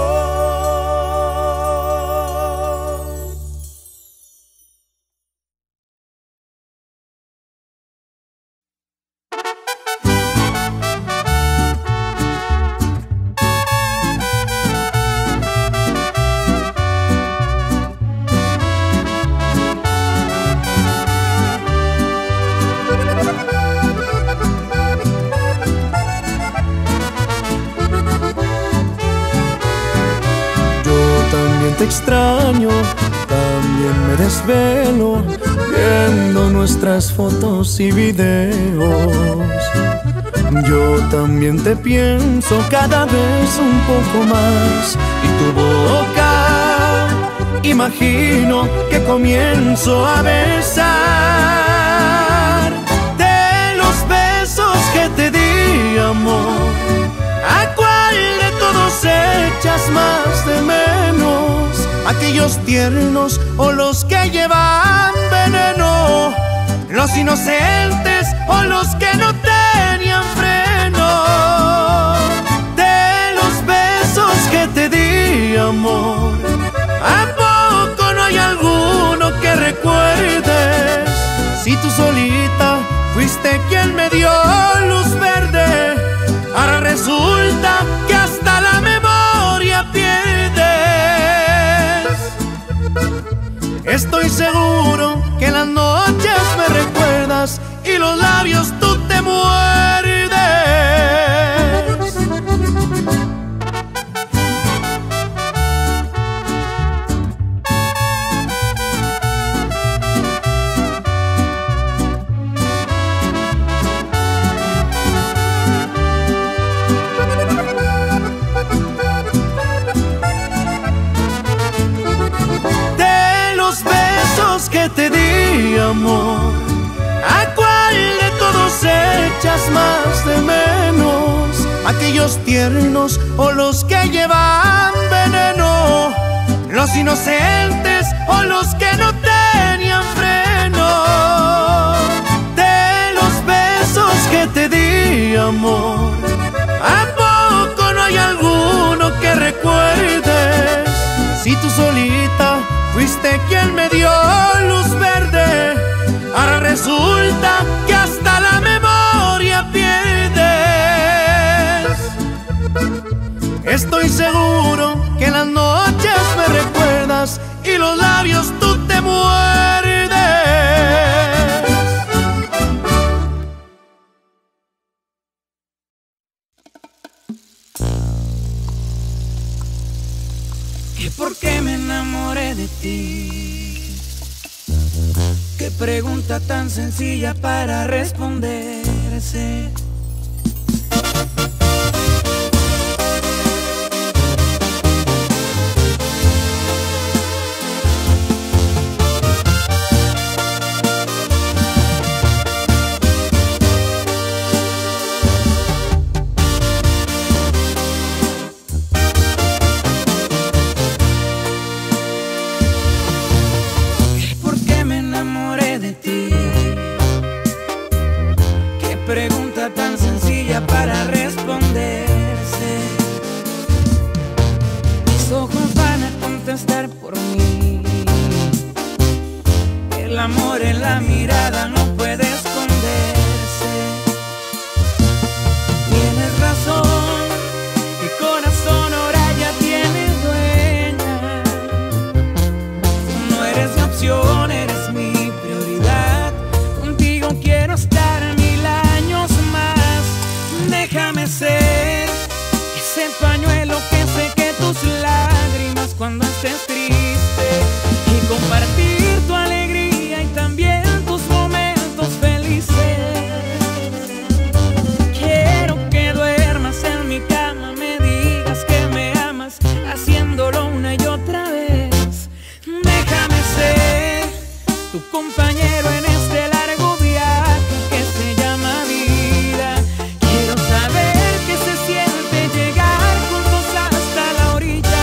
Te extraño, también me desvelo viendo nuestras fotos y videos. Yo también te pienso cada vez un poco más y tu boca imagino que comienzo a besar. De los besos que te di, amor, ¿a cuál de todos echas más de menos? ¿Aquellos tiernos o los que llevan veneno? ¿Los inocentes o los que no tenían freno? De los besos que te di, amor, ¿a poco no hay alguno que recuerdes? Si tú solita fuiste quien me dio luz verde, ahora resulta que hasta la memoria pierdes. Estoy seguro que en las noches me recuerdas y los labios tú te muerdes. Que te di, amor, ¿a cuál de todos echas más de menos? ¿Aquellos tiernos o los que llevan veneno? ¿Los inocentes o los que no tenían freno? De los besos que te di, amor, ¿a poco no hay alguno que recuerdes? Si tú solita fuiste quien me dio luz verde, ahora resulta que hasta la memoria pierdes. Estoy seguro que en las noches me recuerdas y los labios tú te muerdes. ¿Y por qué me enamoré de ti? Qué pregunta tan sencilla para responderse. estar por mí. El amor en la mirada no puede esconderse. Tienes razón, mi corazón ahora ya tiene dueña. No eres mi opción, eres mi prioridad. Contigo quiero estar mil años más. Déjame ser ese pañuelo que seque tus lágrimas cuando estés triste, y compartir tu alegría y también tus momentos felices. Quiero que duermas en mi cama, me digas que me amas, haciéndolo una y otra vez. Déjame ser tu compañero en este largo viaje que se llama vida. Quiero saber qué se siente llegar juntos hasta la orilla.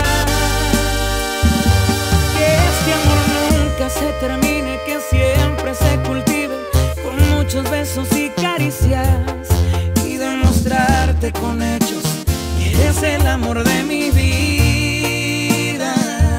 Que este amor nunca se termine, que siempre se cultive con muchos besos y caricias, y demostrarte con hechos que eres el amor de mi vida.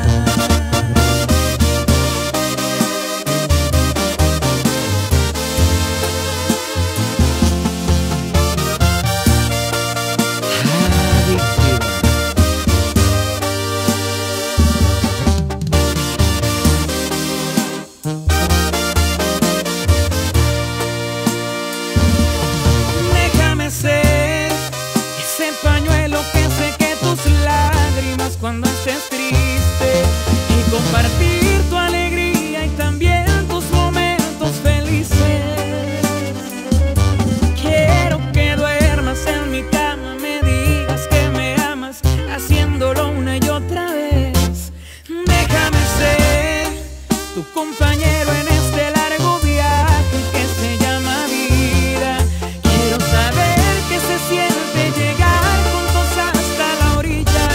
Déjame ser ese pañuelo que seque tus lágrimas cuando estés triste, y compartir tu alegría y también tus momentos felices. Quiero que duermas en mi cama, me digas que me amas, haciéndolo una y otra vez. Déjame ser tu compañero en este largo viaje que se llama vida. Quiero saber qué se siente llegar juntos hasta la orilla.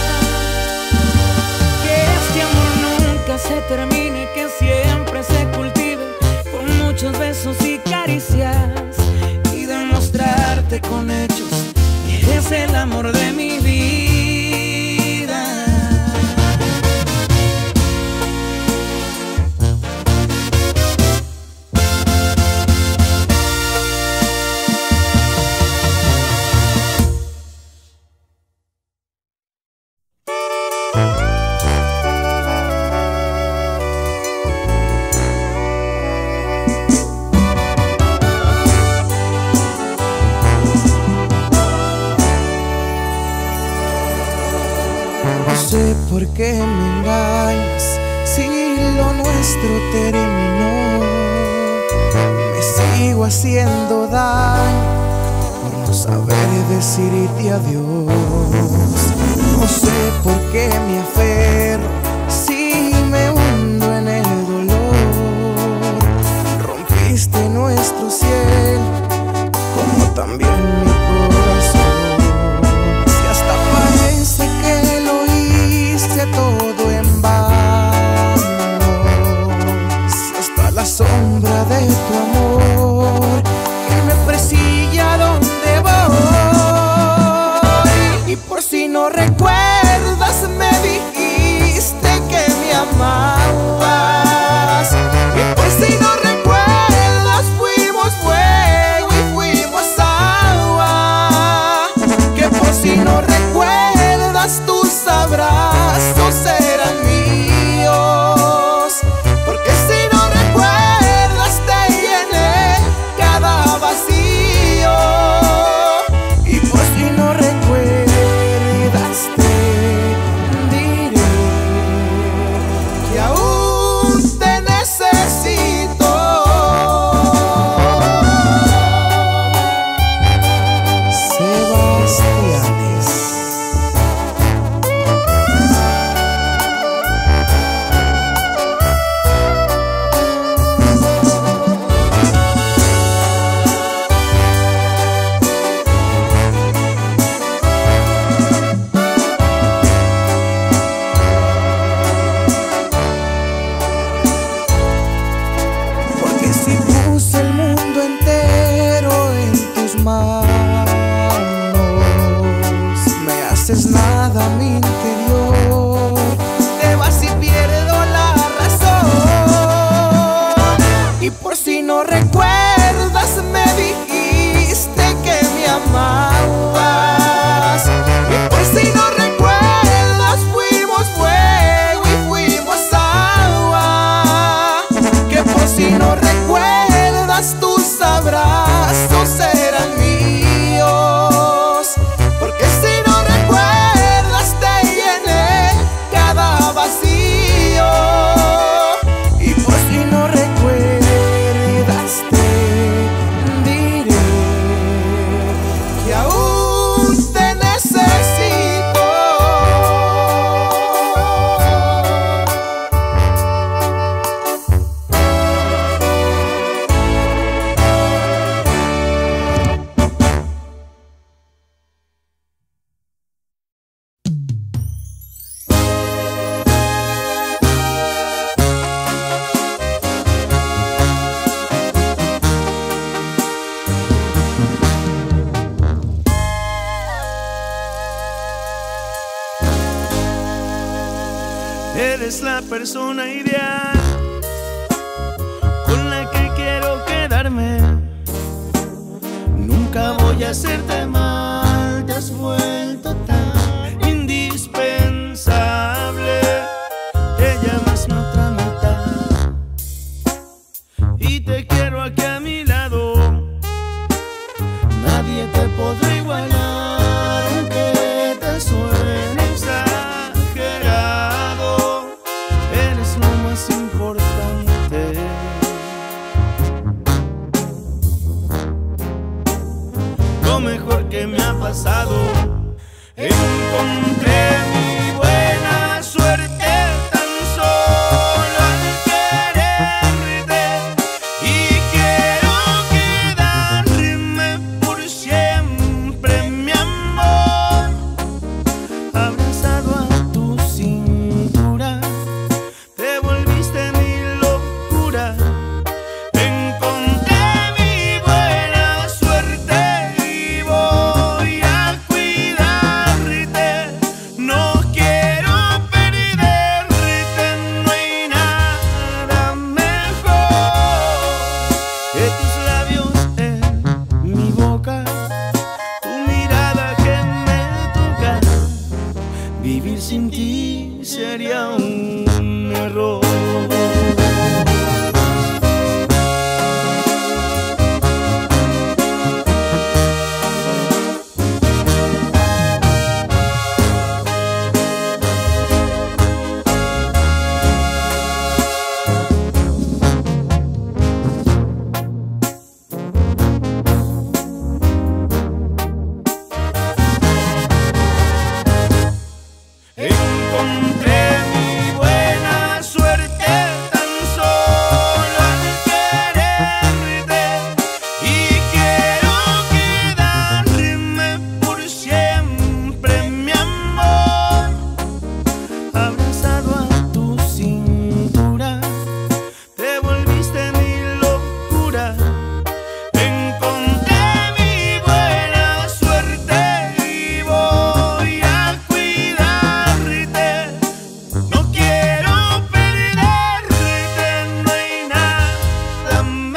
Que este amor nunca se termine, que siempre se cultive con muchos besos y caricias, y demostrarte con hechos que eres el amor de mi vida. No sé por qué me engañas si lo nuestro terminó. Me sigo haciendo daño por no saber decirte adiós. No sé por qué me aferro si me hundo en el dolor. Rompiste nuestro cielo como también mi corazón. Si hasta parece que lo hice todo en vano, si hasta la sombra de tu amor que me persigue a donde voy. Y por si no recuerdas, me dijiste que me amabas. Y por si no recuerdas, fuimos fuego y fuimos agua. Que por si no recuerdas, tus abrazos eran míos. Porque si no recuerdas, te llené cada vacío. Y por si no recuerdas, te diré que aún te necesito. Sebastianes. Porque si puse el mundo entero en tus manos, me haces nada a mi interior. Te vas Eres la persona ideal con la que quiero quedarme. Nunca voy a hacerte mal, te has vuelto tan indispensable. Te llamas mi otra mitad y te quiero aquí a mi lado. Nadie te podrá igualar, aunque te suene exagerado. Eres lo más importante. Lo mejor que me ha pasado. Encontré mi buena suerte tan solo al quererte y quiero quedarme por siempre, mi amor, abrazado a tu cintura. Te volviste mi locura. Encontré mi buena suerte y voy a cuidarte. No quiero perderte, no hay nada mejor que tus labios en mi boca, tu mirada que me toca. Vivir sin ti sería un error. Encontré mi buena suerte tan solo al quererte y quiero quedarme por siempre, mi amor, abrazado a tu cintura. Te volviste mi locura. Encontré mi buena suerte y voy a cuidarte. No quiero perderte, no hay nada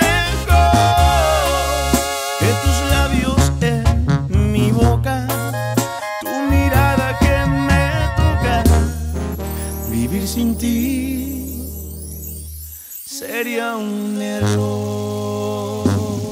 mejor que tus labios en mi boca, tu mirada que me toca. Vivir sin ti sería un error.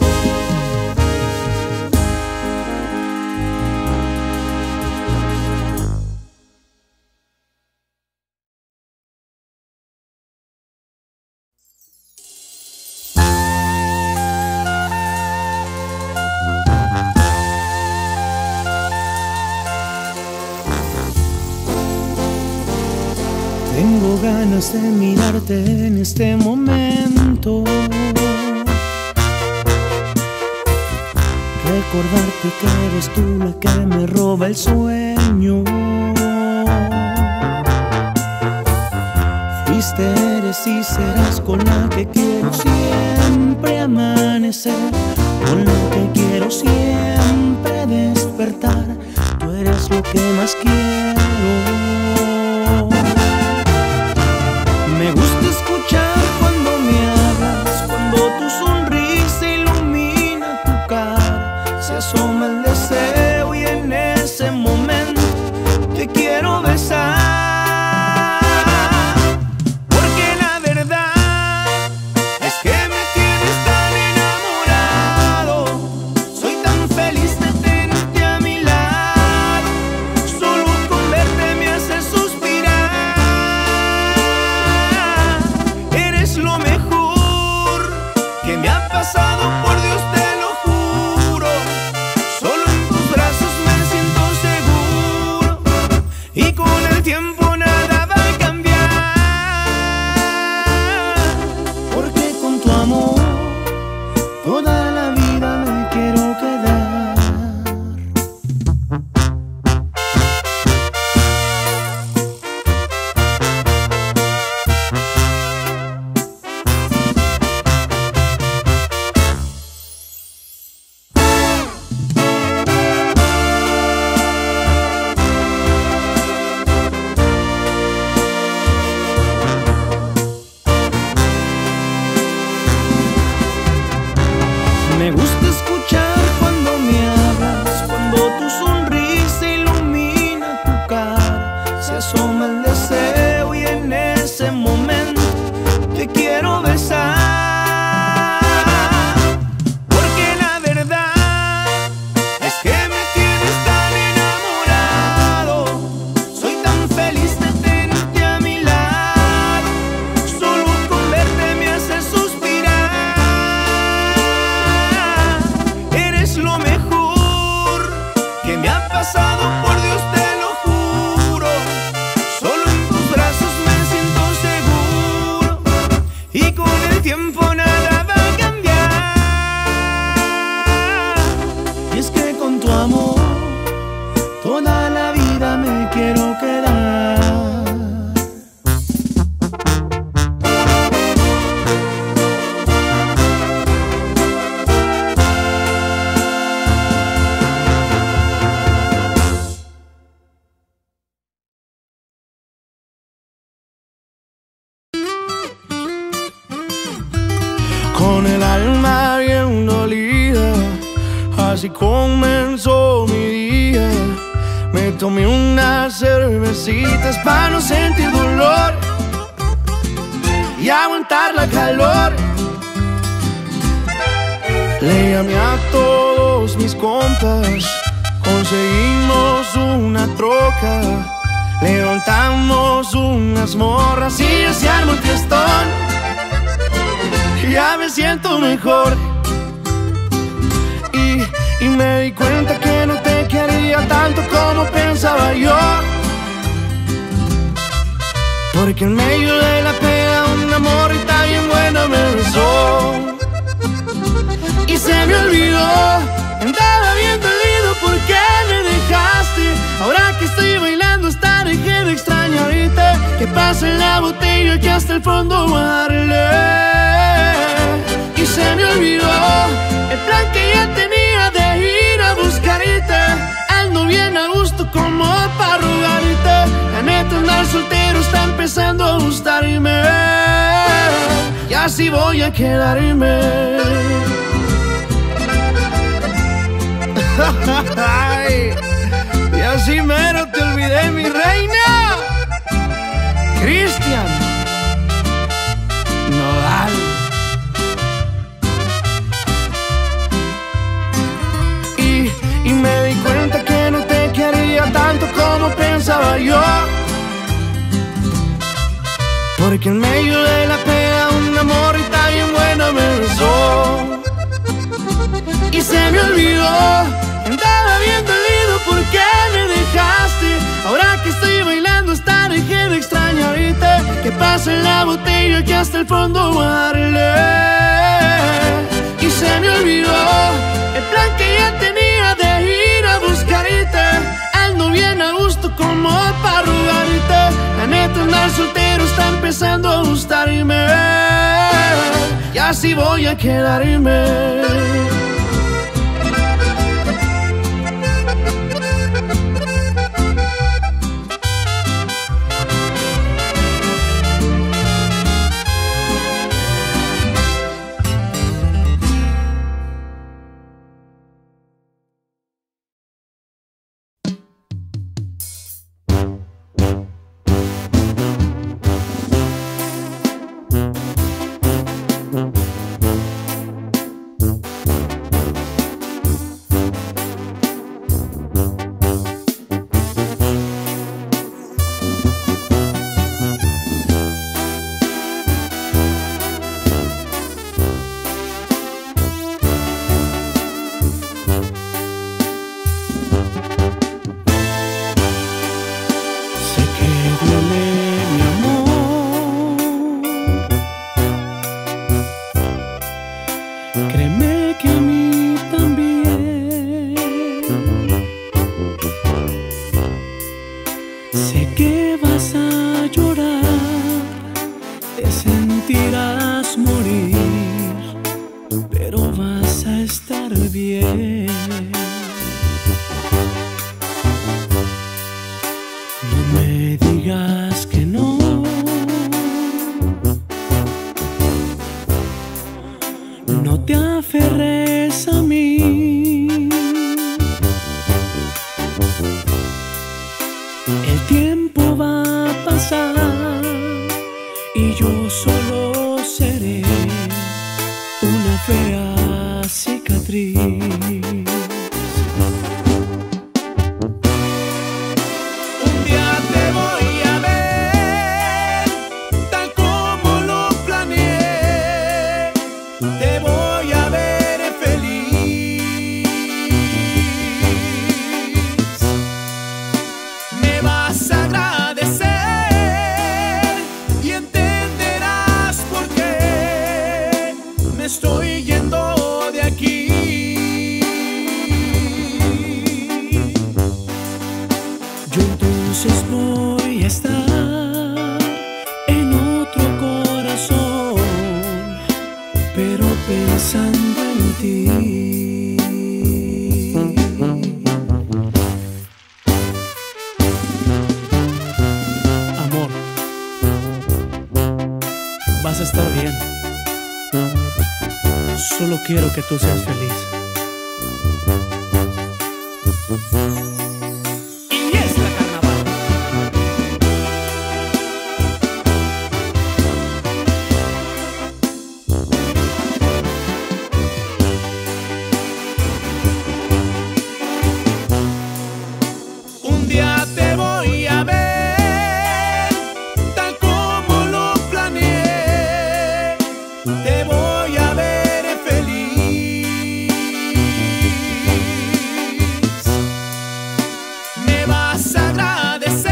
Tengo ganas de mirarte en este momento, recordarte que eres tú la que me roba el sueño. Fuiste, eres y serás con la que quiero siempre amanecer, con la que quiero siempre despertar. Tú eres lo que más quiero. Me gusta escuchar cuando me hablas, cuando tu sonrisa ilumina tu cara, se asoma el deseo y en ese momento te quiero besar. Porque la verdad es que me tienes tan enamorado. Soy tan feliz de tenerte a mi lado. Solo con verte me pasado, por Dios te lo juro. Solo en tus brazos me siento seguro. Y con el tiempo nada va a cambiar. Y es que con tu amor toda la vida me quiero quedar. Con el alma bien dolida, así comenzó mi día. Me tomé unas cervecitas para no sentir dolor y aguantar la calor. Le llamé a todos mis compas, conseguimos una troca, levantamos unas morras y ya se armó el fiestón. Ya me siento mejor y, y me di cuenta que no te quería tanto como pensaba yo, porque en medio de la pena una morrita bien buena me besó y se me olvidó. Andaba bien dolido porque me dejaste. Ahora que estoy bailando hasta dejé de extrañarte. Que pase la botella que hasta el fondo voy a darle. Y se me olvidó el plan que ya tenía de ir a buscarte. Ando bien a gusto como para rogarte. La neta, andar soltero está empezando a gustarme. Y así voy a quedarme. Ay, y así mero te olvidé, mi reina. Cristian Nodal. Y, y me di cuenta que no te quería tanto como pensaba yo, porque en medio de la pena una morrita bien buena me besó y se me olvidó. Andaba bien dolido porque me dejaste. Ahora que estoy bailando hasta dejé de extrañarte. Que pase la botella que hasta el fondo voy a darle. Y se me olvidó el plan que ya tenía de ir a buscarte. Ando bien a gusto como para rogarte. La neta, andar soltero está empezando a gustarme. Y así voy a quedarme. Te voy a ver feliz. Yo entonces voy a estar en otro corazón, pero pensando en ti. Amor, vas a estar bien. Solo quiero que tú seas feliz. Y es la carnaval. Un día te voy a ver, tal como lo planeé. Te voy a ver feliz. Me vas a agradecer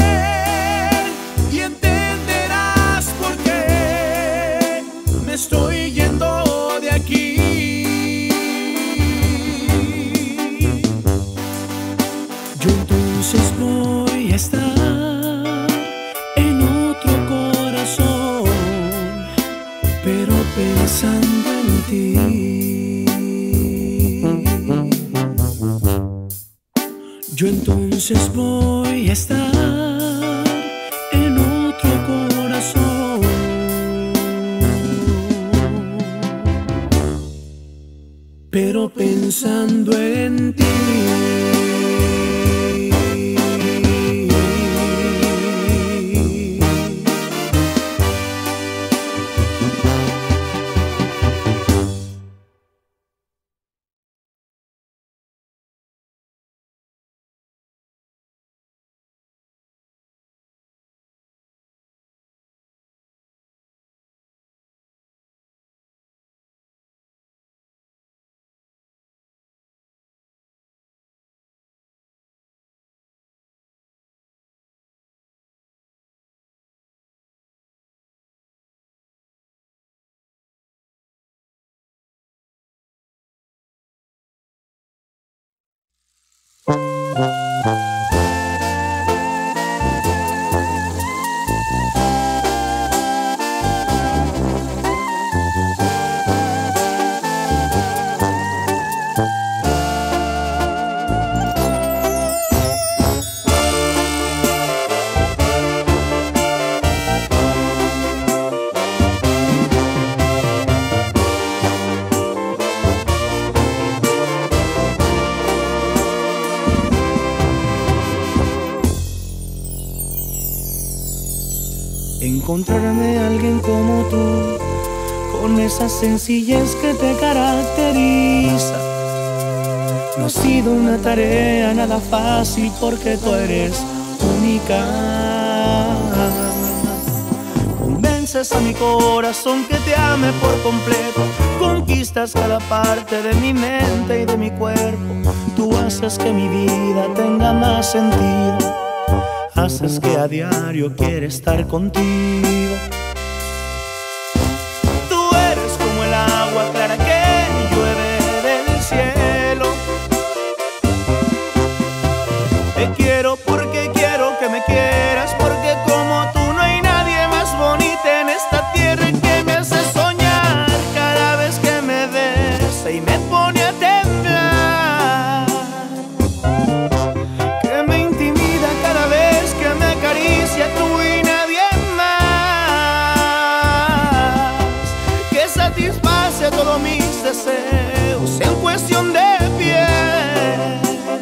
y entenderás por qué me estoy yendo de aquí. Yo entonces voy a estar en otro corazón, pero pensando en ti. Yo entonces voy a estar en otro corazón, pero pensando en ti. Encontrarme a alguien como tú, con esa sencillez que te caracteriza, no ha sido una tarea nada fácil porque tú eres única. Convences a mi corazón que te ame por completo, conquistas cada parte de mi mente y de mi cuerpo. Tú haces que mi vida tenga más sentido, haces que a diario quiera estar contigo. Tú eres como el agua clara que llueve del cielo. Te quiero porque quiero que me quieras, porque como tú no hay nadie más bonita en esta tierra, que me hace soñar cada vez que me besa y me pone a temblar, que me intimida cada vez que me acaricia tú y nadie más, que satisface todos mis deseos en cuestión de piel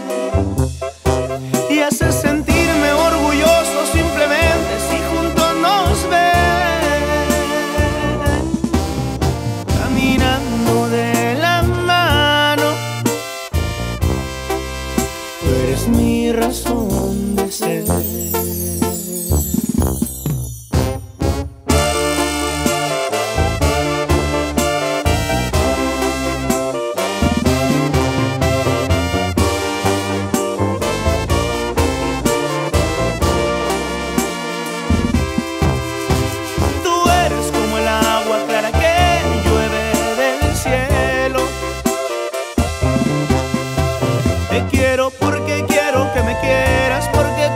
y hace sentirme orgulloso simplemente si juntos nos ven, caminando de la mano. Tú eres mi razón de ser. Te quiero porque quiero que me quieras, porque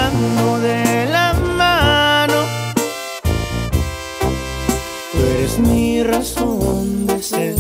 caminando de la mano. Tú eres mi razón de ser.